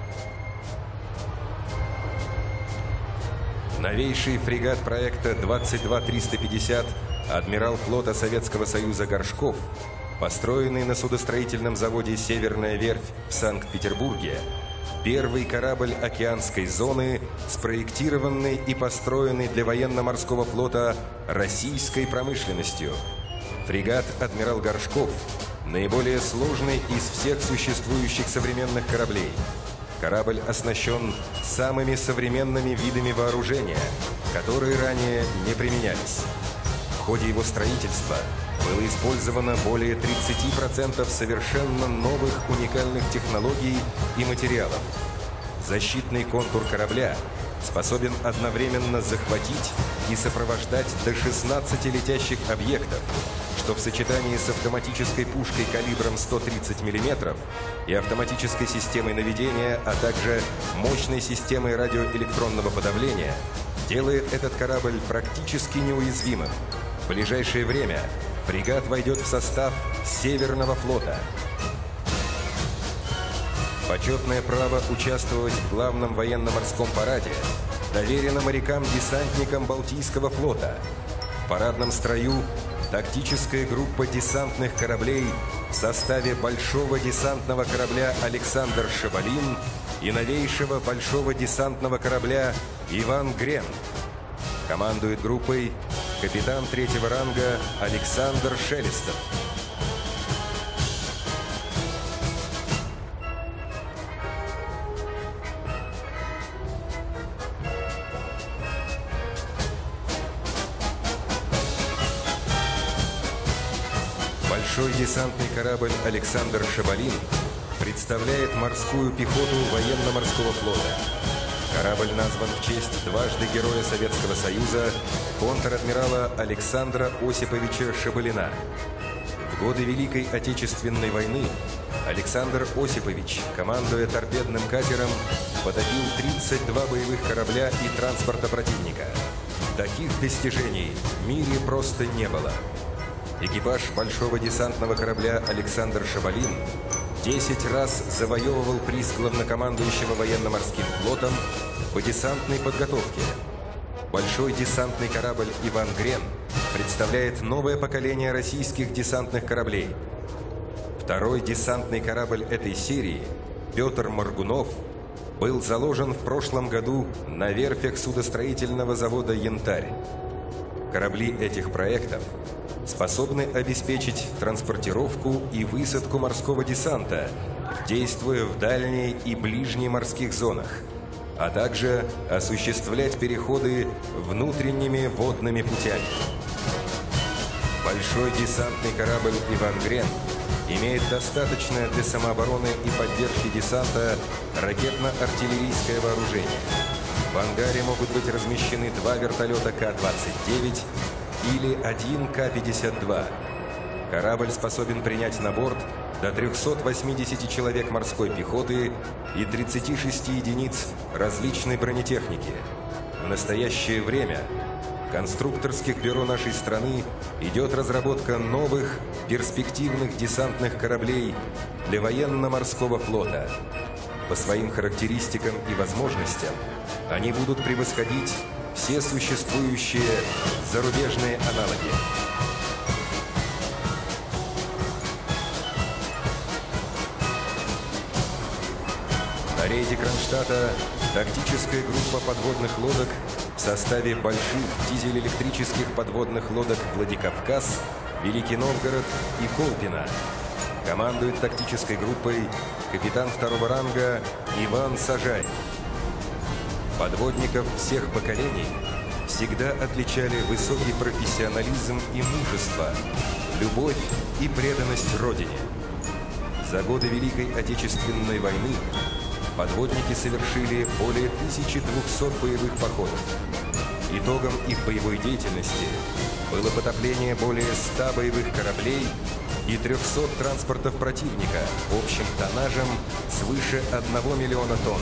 Новейший фрегат проекта двадцать два триста пятьдесят адмирал флота Советского Союза «Горшков», построенный на судостроительном заводе «Северная верфь» в Санкт-Петербурге, первый корабль океанской зоны, спроектированный и построенный для военно-морского флота российской промышленностью. Фрегат «Адмирал Горшков» – наиболее сложный из всех существующих современных кораблей. Корабль оснащен самыми современными видами вооружения, которые ранее не применялись. В ходе его строительства было использовано более тридцати процентов совершенно новых уникальных технологий и материалов. Защитный контур корабля способен одновременно захватить и сопровождать до шестнадцати летящих объектов, что в сочетании с автоматической пушкой калибром сто тридцать миллиметров и автоматической системой наведения, а также мощной системой радиоэлектронного подавления делает этот корабль практически неуязвимым. В ближайшее время фрегат войдет в состав Северного флота. Почетное право участвовать в главном военно-морском параде доверено морякам-десантникам Балтийского флота. В парадном строю тактическая группа десантных кораблей в составе большого десантного корабля «Александр Шабалин» и новейшего большого десантного корабля «Иван Грен». Командует группой капитан третьего ранга Александр Шелестов. Большой десантный корабль «Александр Шабалин» представляет морскую пехоту военно-морского флота. Корабль назван в честь дважды Героя Советского Союза, контр-адмирала Александра Осиповича Шабалина. В годы Великой Отечественной войны Александр Осипович, командуя торпедным катером, потопил тридцать два боевых корабля и транспорта противника. Таких достижений в мире просто не было. Экипаж большого десантного корабля «Александр Шабалин» десять раз завоевывал приз главнокомандующего военно-морским флотом по десантной подготовке. Большой десантный корабль «Иван Грен» представляет новое поколение российских десантных кораблей. Второй десантный корабль этой серии, Петр Моргунов, был заложен в прошлом году на верфях судостроительного завода «Янтарь». Корабли этих проектов способны обеспечить транспортировку и высадку морского десанта, действуя в дальней и ближней морских зонах, а также осуществлять переходы внутренними водными путями. Большой десантный корабль «Иван Грен» имеет достаточное для самообороны и поддержки десанта ракетно-артиллерийское вооружение. В ангаре могут быть размещены два вертолета К двадцать девять или один К пятьдесят два. Корабль способен принять на борт до трёхсот восьмидесяти человек морской пехоты и тридцати шести единиц различной бронетехники. В настоящее время в конструкторских бюро нашей страны идет разработка новых перспективных десантных кораблей для военно-морского флота. По своим характеристикам и возможностям они будут превосходить все существующие зарубежные аналоги. На рейде Кронштадта тактическая группа подводных лодок в составе больших дизель-электрических подводных лодок «Владикавказ», «Великий Новгород» и «Колпино». Командует тактической группой капитан второго ранга Иван Сажаев. Подводников всех поколений всегда отличали высокий профессионализм и мужество, любовь и преданность Родине. За годы Великой Отечественной войны подводники совершили более тысячи двухсот боевых походов. Итогом их боевой деятельности было потопление более ста боевых кораблей и трёхсот транспортов противника общим тоннажем свыше одного миллиона тонн.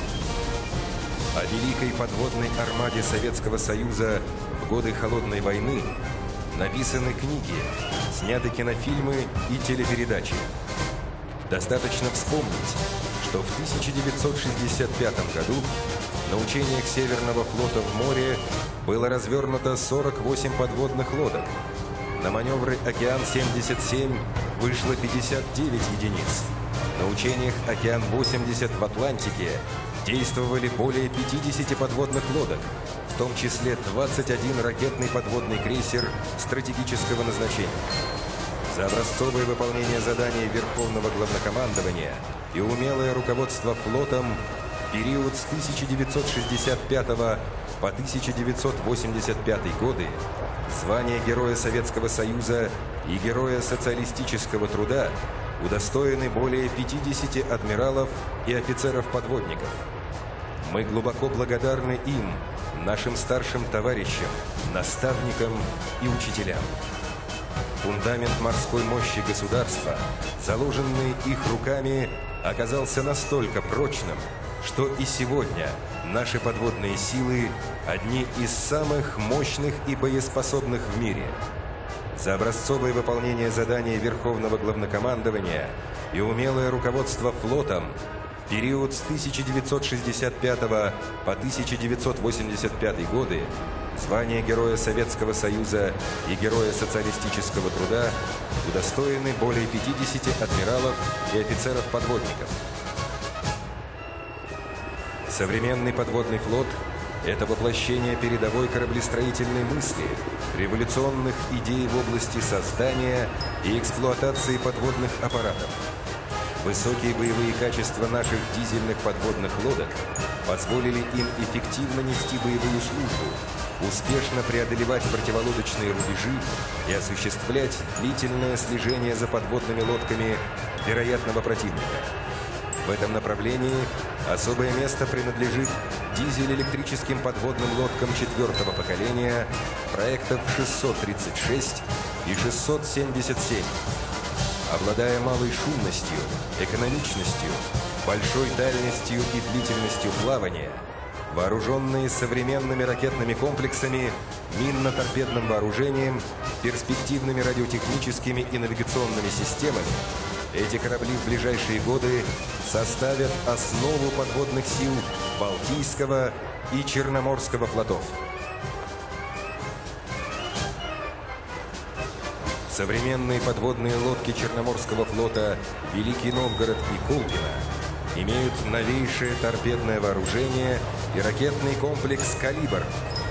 О великой подводной армаде Советского Союза в годы Холодной войны написаны книги, сняты кинофильмы и телепередачи. Достаточно вспомнить, что в тысяча девятьсот шестьдесят пятом году на учениях Северного флота в море было развернуто сорок восемь подводных лодок. На маневры «Океан-семьдесят семь» вышло пятьдесят девять единиц. На учениях «Океан-восемьдесят» в Атлантике действовали более пятидесяти подводных лодок, в том числе двадцать один ракетный подводный крейсер стратегического назначения. За образцовое выполнение заданий Верховного Главнокомандования и умелое руководство флотом в период с тысяча девятьсот шестьдесят пятого по тысяча девятьсот восемьдесят пятый годы звания Героя Советского Союза и Героя Социалистического труда удостоены более пятидесяти адмиралов и офицеров-подводников. Мы глубоко благодарны им, нашим старшим товарищам, наставникам и учителям. Фундамент морской мощи государства, заложенный их руками, оказался настолько прочным, что и сегодня наши подводные силы одни из самых мощных и боеспособных в мире. За образцовое выполнение заданий Верховного Главнокомандования и умелое руководство флотом в период с тысяча девятьсот шестьдесят пятого по тысяча девятьсот восемьдесят пятый годы звания Героя Советского Союза и Героя Социалистического труда удостоены более пятидесяти адмиралов и офицеров-подводников. Современный подводный флот – это воплощение передовой кораблестроительной мысли, революционных идей в области создания и эксплуатации подводных аппаратов. Высокие боевые качества наших дизельных подводных лодок позволили им эффективно нести боевую службу успешно преодолевать противолодочные рубежи и осуществлять длительное слежение за подводными лодками вероятного противника. В этом направлении особое место принадлежит дизель-электрическим подводным лодкам четвертого поколения проектов шестьсот тридцать шесть и шестьсот семьдесят семь. Обладая малой шумностью, экономичностью, большой дальностью и длительностью плавания, вооруженные современными ракетными комплексами, минно-торпедным вооружением, перспективными радиотехническими и навигационными системами, эти корабли в ближайшие годы составят основу подводных сил Балтийского и Черноморского флотов. Современные подводные лодки Черноморского флота «Великий Новгород» и «Колпино» имеют новейшее торпедное вооружение и ракетный комплекс «Калибр».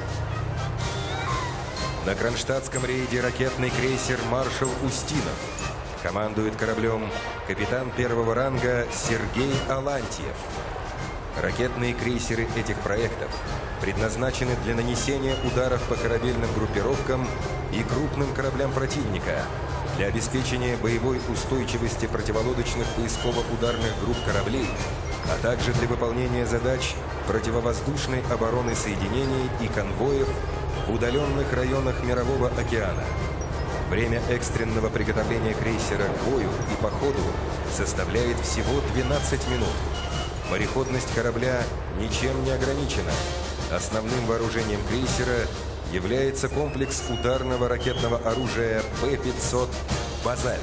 На кронштадтском рейде ракетный крейсер «Маршал Устинов». Командует кораблем капитан первого ранга Сергей Алантьев. Ракетные крейсеры этих проектов предназначены для нанесения ударов по корабельным группировкам и крупным кораблям противника, для обеспечения боевой устойчивости противолодочных поисково-ударных групп кораблей, а также для выполнения задач противовоздушной обороны соединений и конвоев в удаленных районах Мирового океана. Время экстренного приготовления крейсера к бою и походу составляет всего двенадцать минут. Мореходность корабля ничем не ограничена. Основным вооружением крейсера является комплекс ударного ракетного оружия П пятьсот «Базальт».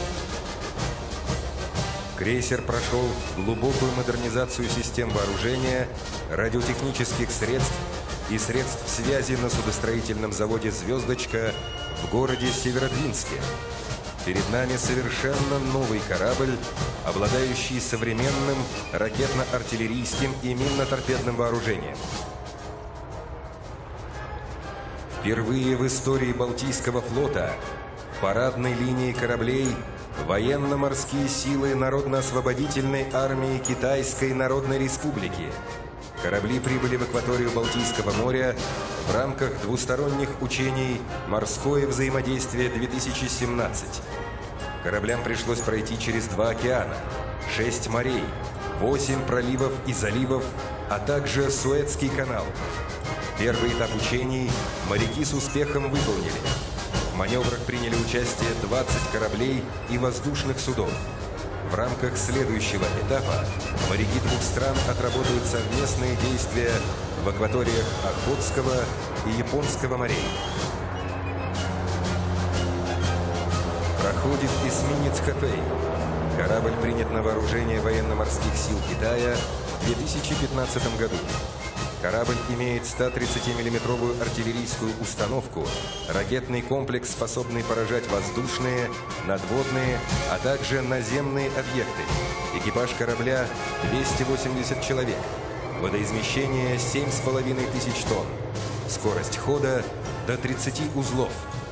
Крейсер прошел глубокую модернизацию систем вооружения, радиотехнических средств и средств связи на судостроительном заводе «Звездочка» в городе Северодвинске. Перед нами совершенно новый корабль, обладающий современным ракетно-артиллерийским и минно-торпедным вооружением. Впервые в истории Балтийского флота в парадной линии кораблей военно-морские силы Народно-освободительной армии Китайской Народной Республики. Корабли прибыли в акваторию Балтийского моря в рамках двусторонних учений «Морское взаимодействие-две тысячи семнадцать». Кораблям пришлось пройти через два океана, шесть морей, восемь проливов и заливов, а также Суэцкий канал. Первый этап учений моряки с успехом выполнили. В маневрах приняли участие двадцать кораблей и воздушных судов. В рамках следующего этапа моряки двух стран отработают совместные действия в акваториях Охотского и Японского морей. Проходит эсминец «Хэфэй». Корабль принят на вооружение военно-морских сил Китая в две тысячи пятнадцатом году. Корабль имеет сто тридцатимиллиметровую артиллерийскую установку, ракетный комплекс, способный поражать воздушные, надводные, а также наземные объекты. Экипаж корабля двести восемьдесят человек. Водоизмещение семь с половиной тысяч тонн. Скорость хода до тридцати узлов.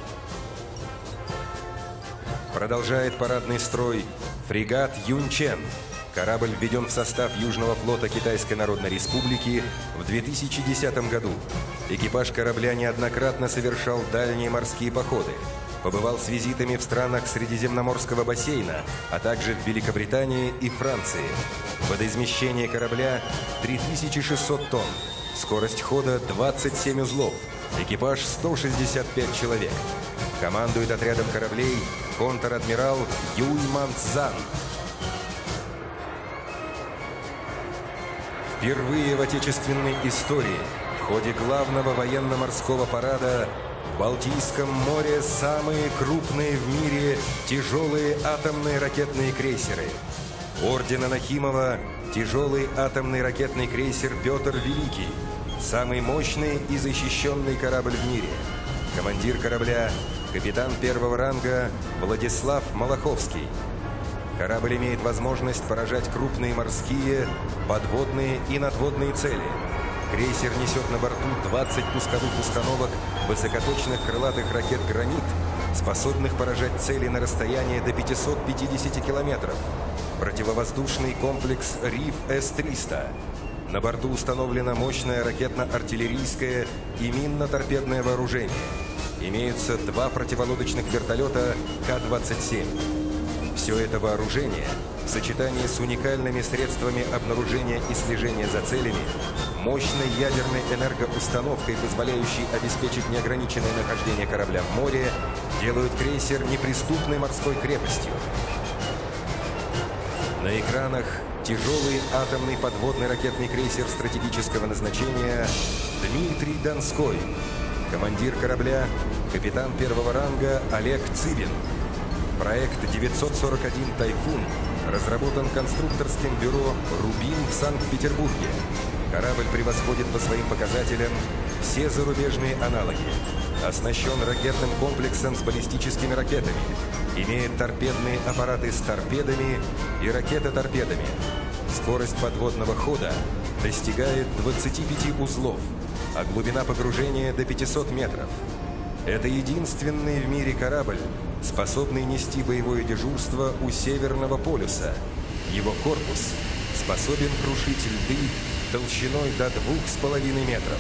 Продолжает парадный строй фрегат «Юньчэн». Корабль введен в состав Южного флота Китайской Народной Республики в две тысячи десятом году. Экипаж корабля неоднократно совершал дальние морские походы. Побывал с визитами в странах Средиземноморского бассейна, а также в Великобритании и Франции. Водоизмещение корабля три тысячи шестьсот тонн. Скорость хода двадцать семь узлов. Экипаж сто шестьдесят пять человек. Командует отрядом кораблей контр-адмирал Юй Манцзан. Впервые в отечественной истории в ходе главного военно-морского парада в Балтийском море самые крупные в мире тяжелые атомные ракетные крейсеры. Ордена Нахимова тяжелый атомный ракетный крейсер «Петр Великий», самый мощный и защищенный корабль в мире. Командир корабля – капитан первого ранга Владислав Малаховский. Корабль имеет возможность поражать крупные морские, подводные и надводные цели. Крейсер несет на борту двадцать пусковых установок высокоточных крылатых ракет «Гранит», способных поражать цели на расстояние до пятисот пятидесяти километров. Противовоздушный комплекс «Риф С триста». На борту установлено мощное ракетно-артиллерийское и минно-торпедное вооружение. Имеются два противолодочных вертолета Ка двадцать семь. Все это вооружение в сочетании с уникальными средствами обнаружения и слежения за целями, мощной ядерной энергоустановкой, позволяющей обеспечить неограниченное нахождение корабля в море, делают крейсер неприступной морской крепостью. На экранах тяжелый атомный подводный ракетный крейсер стратегического назначения Дмитрий Донской, командир корабля капитан первого ранга Олег Цыбин. Проект девятьсот сорок один «Тайфун» разработан конструкторским бюро «Рубин» в Санкт-Петербурге. Корабль превосходит по своим показателям все зарубежные аналоги. Оснащен ракетным комплексом с баллистическими ракетами. Имеет торпедные аппараты с торпедами и ракетоторпедами. Скорость подводного хода достигает двадцати пяти узлов, а глубина погружения до пятисот метров. Это единственный в мире корабль, способный нести боевое дежурство у Северного полюса. Его корпус способен крушить льды толщиной до двух с половиной метров.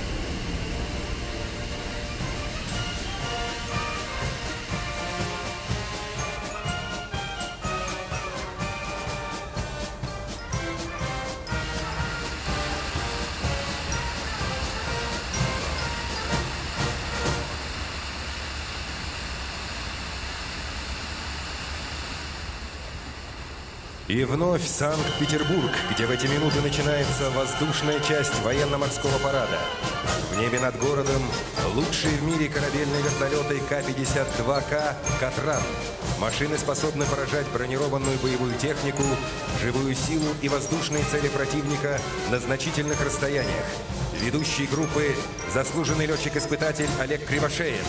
И вновь Санкт-Петербург, где в эти минуты начинается воздушная часть военно-морского парада. В небе над городом лучшие в мире корабельные вертолеты Ка пятьдесят два К «Катран». Машины способны поражать бронированную боевую технику, живую силу и воздушные цели противника на значительных расстояниях. Ведущий группы – заслуженный летчик-испытатель Олег Кривошеин.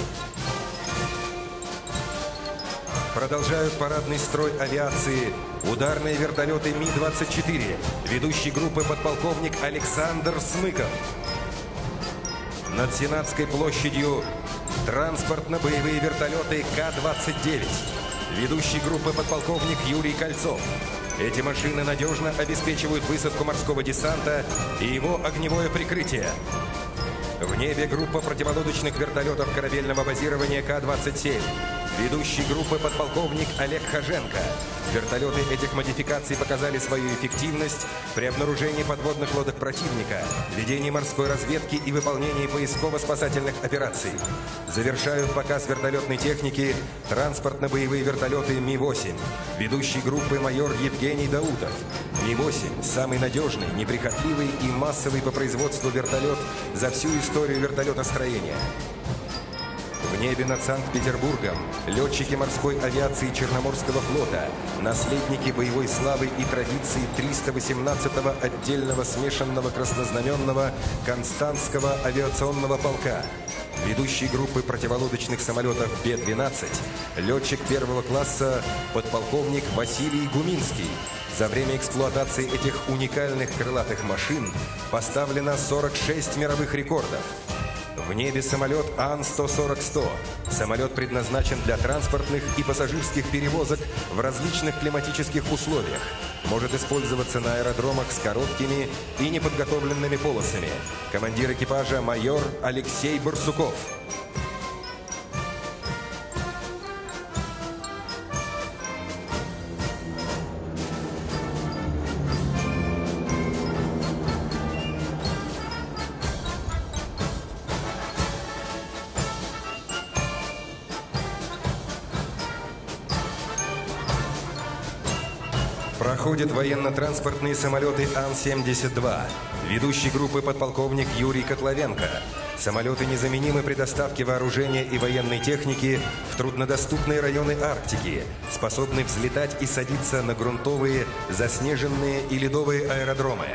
Продолжают парадный строй авиации ударные вертолеты Ми двадцать четыре, ведущий группы подполковник Александр Смыков. Над Сенатской площадью транспортно-боевые вертолеты Ка двадцать девять, ведущий группы подполковник Юрий Кольцов. Эти машины надежно обеспечивают высадку морского десанта и его огневое прикрытие. В небе группа противолодочных вертолетов корабельного базирования Ка двадцать семь. Ведущий группы подполковник Олег Хаженко. Вертолеты этих модификаций показали свою эффективность при обнаружении подводных лодок противника, ведении морской разведки и выполнении поисково-спасательных операций. Завершают показ вертолетной техники транспортно-боевые вертолеты Ми восемь. Ведущий группы майор Евгений Даутов. Ми восемь – самый надежный, неприхотливый и массовый по производству вертолет за всю историю вертолетостроения. В небе над Санкт-Петербургом летчики морской авиации Черноморского флота, наследники боевой славы и традиций триста восемнадцатого отдельного смешанного краснознаменного Константского авиационного полка. Ведущий группы противолодочных самолетов Бе двенадцать, летчик первого класса подполковник Василий Гуминский. За время эксплуатации этих уникальных крылатых машин поставлено сорок шесть мировых рекордов. В небе самолет Ан сто сорок сто. Самолет предназначен для транспортных и пассажирских перевозок в различных климатических условиях. Может использоваться на аэродромах с короткими и неподготовленными полосами. Командир экипажа майор Алексей Барсуков. Проходят военно-транспортные самолеты Ан семьдесят два. Ведущий группы подполковник Юрий Котловенко. Самолеты незаменимы при доставке вооружения и военной техники в труднодоступные районы Арктики, способны взлетать и садиться на грунтовые, заснеженные и ледовые аэродромы.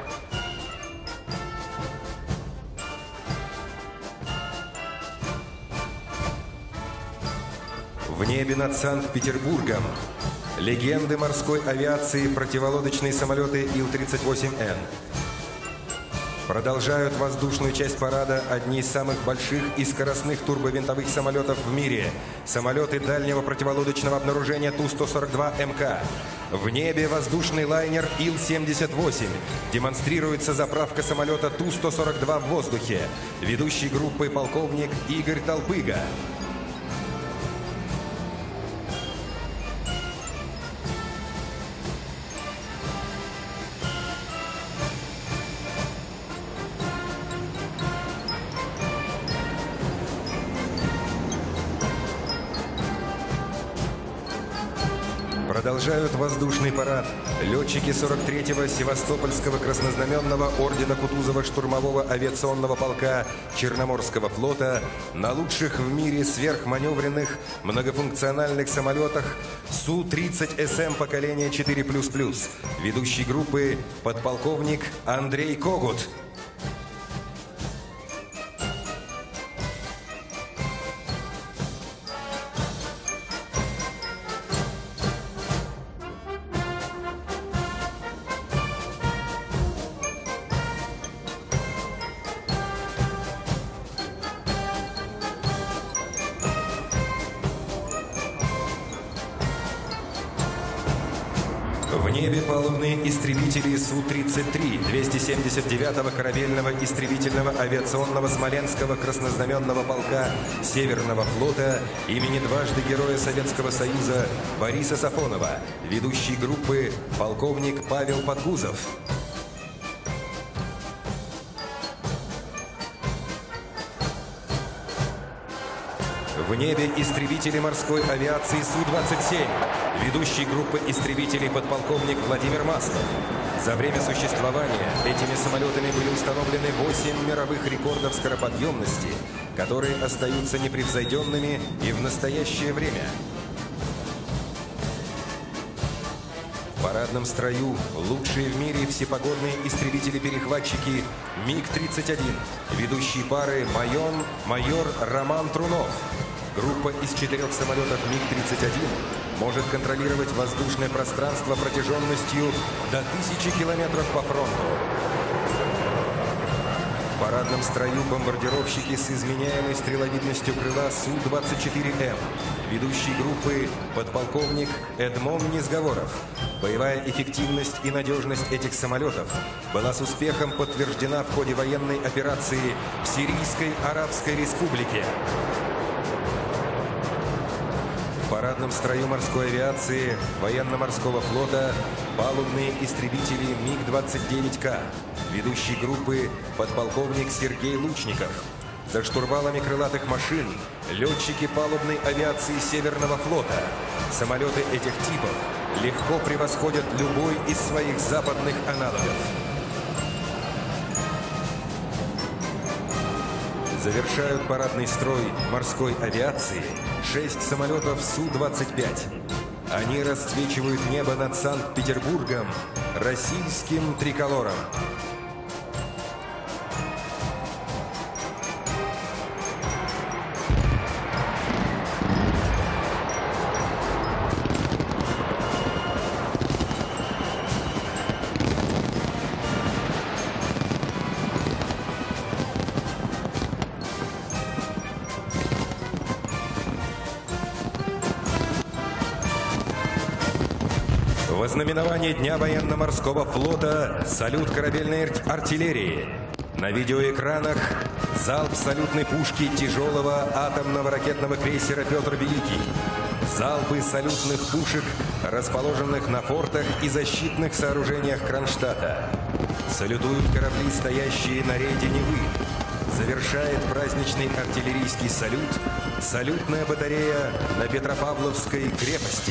В небе над Санкт-Петербургом легенды морской авиации противолодочные самолеты Ил тридцать восемь Н. Продолжают воздушную часть парада одни из самых больших и скоростных турбовинтовых самолетов в мире. Самолеты дальнего противолодочного обнаружения Ту сто сорок два Эм Ка. В небе воздушный лайнер Ил семьдесят восемь. Демонстрируется заправка самолета Ту сто сорок два в воздухе. Ведущий группы полковник Игорь Толпыга. Продолжают воздушный парад летчики сорок третьего Севастопольского краснознаменного ордена Кутузова штурмового авиационного полка Черноморского флота на лучших в мире сверхманевренных многофункциональных самолетах Су тридцать Эс Эм поколения четыре плюс плюс. Ведущий группы подполковник Андрей Когут. В небе палубные истребители Су тридцать три двести семьдесят девятого корабельного истребительного авиационного Смоленского краснознаменного полка Северного флота имени дважды Героя Советского Союза Бориса Сафонова. Ведущий группы полковник Павел Подгузов. В небе истребители морской авиации Су двадцать семь. Ведущий группы истребителей подполковник Владимир Маслов. За время существования этими самолетами были установлены восемь мировых рекордов скороподъемности, которые остаются непревзойденными и в настоящее время. В парадном строю лучшие в мире всепогодные истребители-перехватчики Миг тридцать один. Ведущие пары майор, майор Роман Трунов. Группа из четырех самолетов Миг тридцать один может контролировать воздушное пространство протяженностью до тысячи километров по фронту. В парадном строю бомбардировщики с изменяемой стреловидностью крыла Су двадцать четыре Эм. Ведущий группы подполковник Эдмон Низговоров. Боевая эффективность и надежность этих самолетов была с успехом подтверждена в ходе военной операции в Сирийской Арабской Республике. В парадном строю морской авиации военно-морского флота палубные истребители Миг двадцать девять Ка. Ведущий группы подполковник Сергей Лучников. За штурвалами крылатых машин летчики палубной авиации Северного флота. Самолеты этих типов легко превосходят любой из своих западных аналогов. Завершают парадный строй морской авиации шесть самолетов Су двадцать пять. Они расцвечивают небо над Санкт-Петербургом российским триколором. Во знаменование Дня военно-морского флота салют корабельной артиллерии. На видеоэкранах залп салютной пушки тяжелого атомного ракетного крейсера «Петр Великий». Залпы салютных пушек, расположенных на фортах и защитных сооружениях Кронштадта. Салютуют корабли, стоящие на рейде Невы. Завершает праздничный артиллерийский салют салютная батарея на Петропавловской крепости.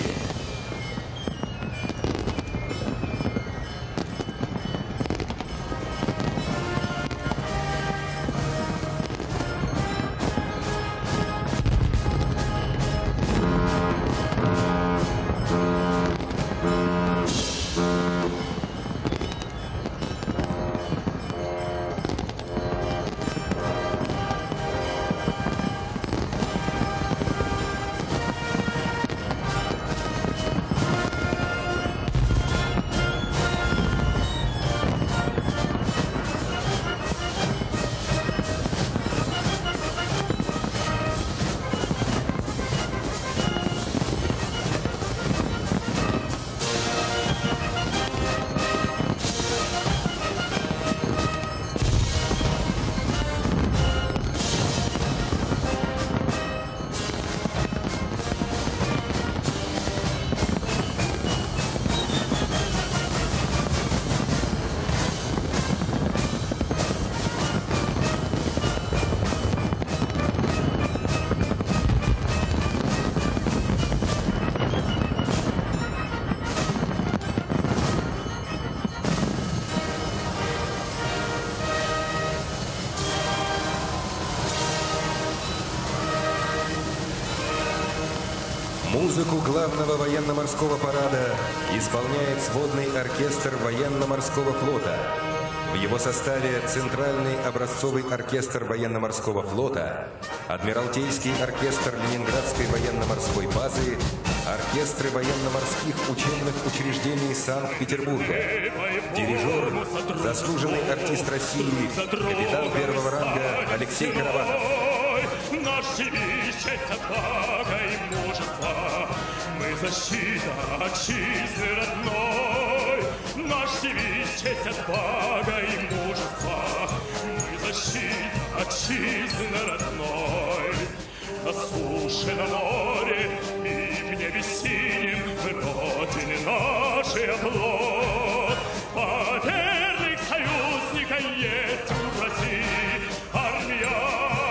Музыку главного военно-морского парада исполняет сводный оркестр военно-морского флота. В его составе Центральный образцовый оркестр военно-морского флота, Адмиралтейский оркестр Ленинградской военно-морской базы, оркестры военно-морских учебных учреждений Санкт-Петербурга. Дирижер, заслуженный артист России, капитан первого ранга Алексей Карабанов. Наш девиз, честь, отвага и мужество, мы защита отчизны родной. Наш девиз, честь, отвага и мужество, мы защита отчизны родной. На суше, на море и в небе синем мы родины нашей оплот. Поверных союзника есть у России армия.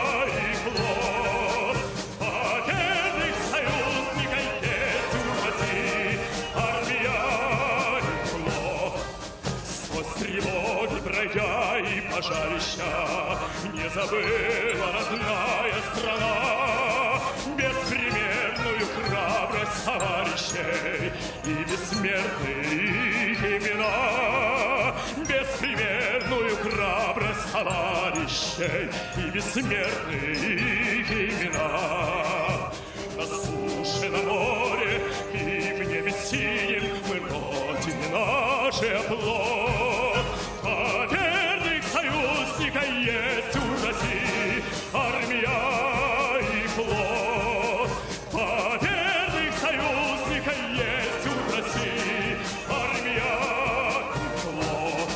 Пройдя и пожарища, не забыла родная страна беспримерную храбрость товарищей и бессмертные их имена. Беспримерную храбрость товарищей и бессмертные их имена. На суше, на море и в небе синем мы родине нашей оплот. Поверных союзника есть у России армия и флот. Поверных союзника есть у России армия и флот.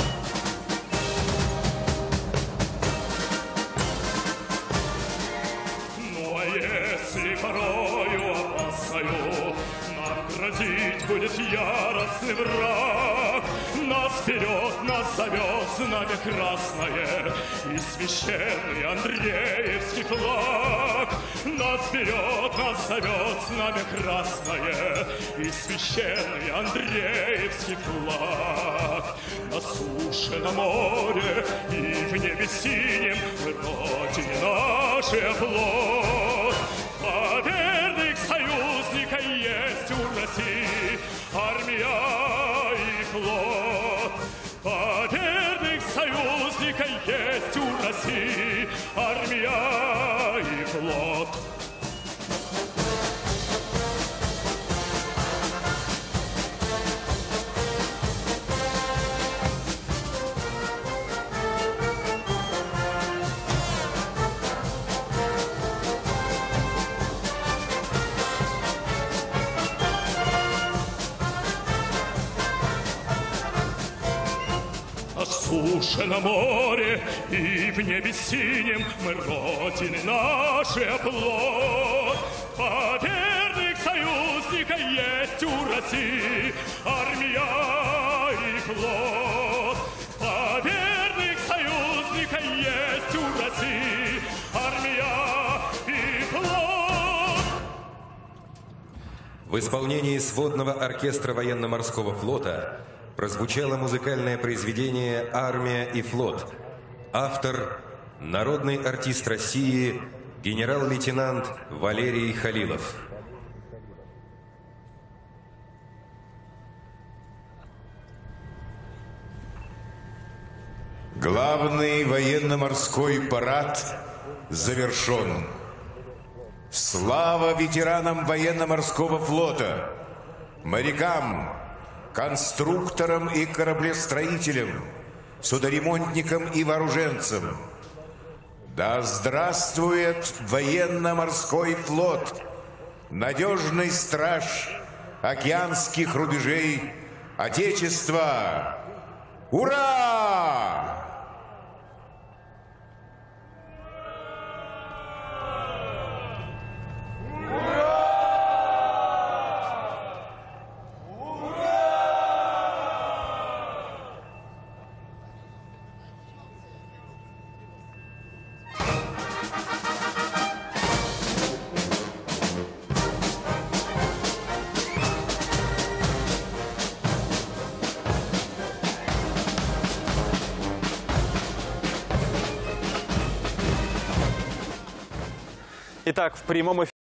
Ну а если порою опасною нам грозить будет яростный враг, нас вперед, нас зовет знамя красное и священный Андреевский флаг. Нас вперед, нас зовет знамя красное и священный Андреевский флаг. На суше, на море и в небе синем мы родине нашей оплот. Поверных союзника есть у России армия и флот. Поверных союзника есть у России армия и флот. На суше, на море и в небе синем мы родины нашей оплот. Поверных союзника есть у России армия и флот. Поверных союзника есть у России армия и флот. В исполнении сводного оркестра военно-морского флота прозвучало музыкальное произведение «Армия и флот». Автор – народный артист России, генерал-лейтенант Валерий Халилов. Главный военно-морской парад завершен. Слава ветеранам военно-морского флота, морякам, конструкторам и кораблестроителям, судоремонтникам и вооруженцам. Да здравствует военно-морской флот, надежный страж океанских рубежей Отечества! Ура! Итак, в прямом эфире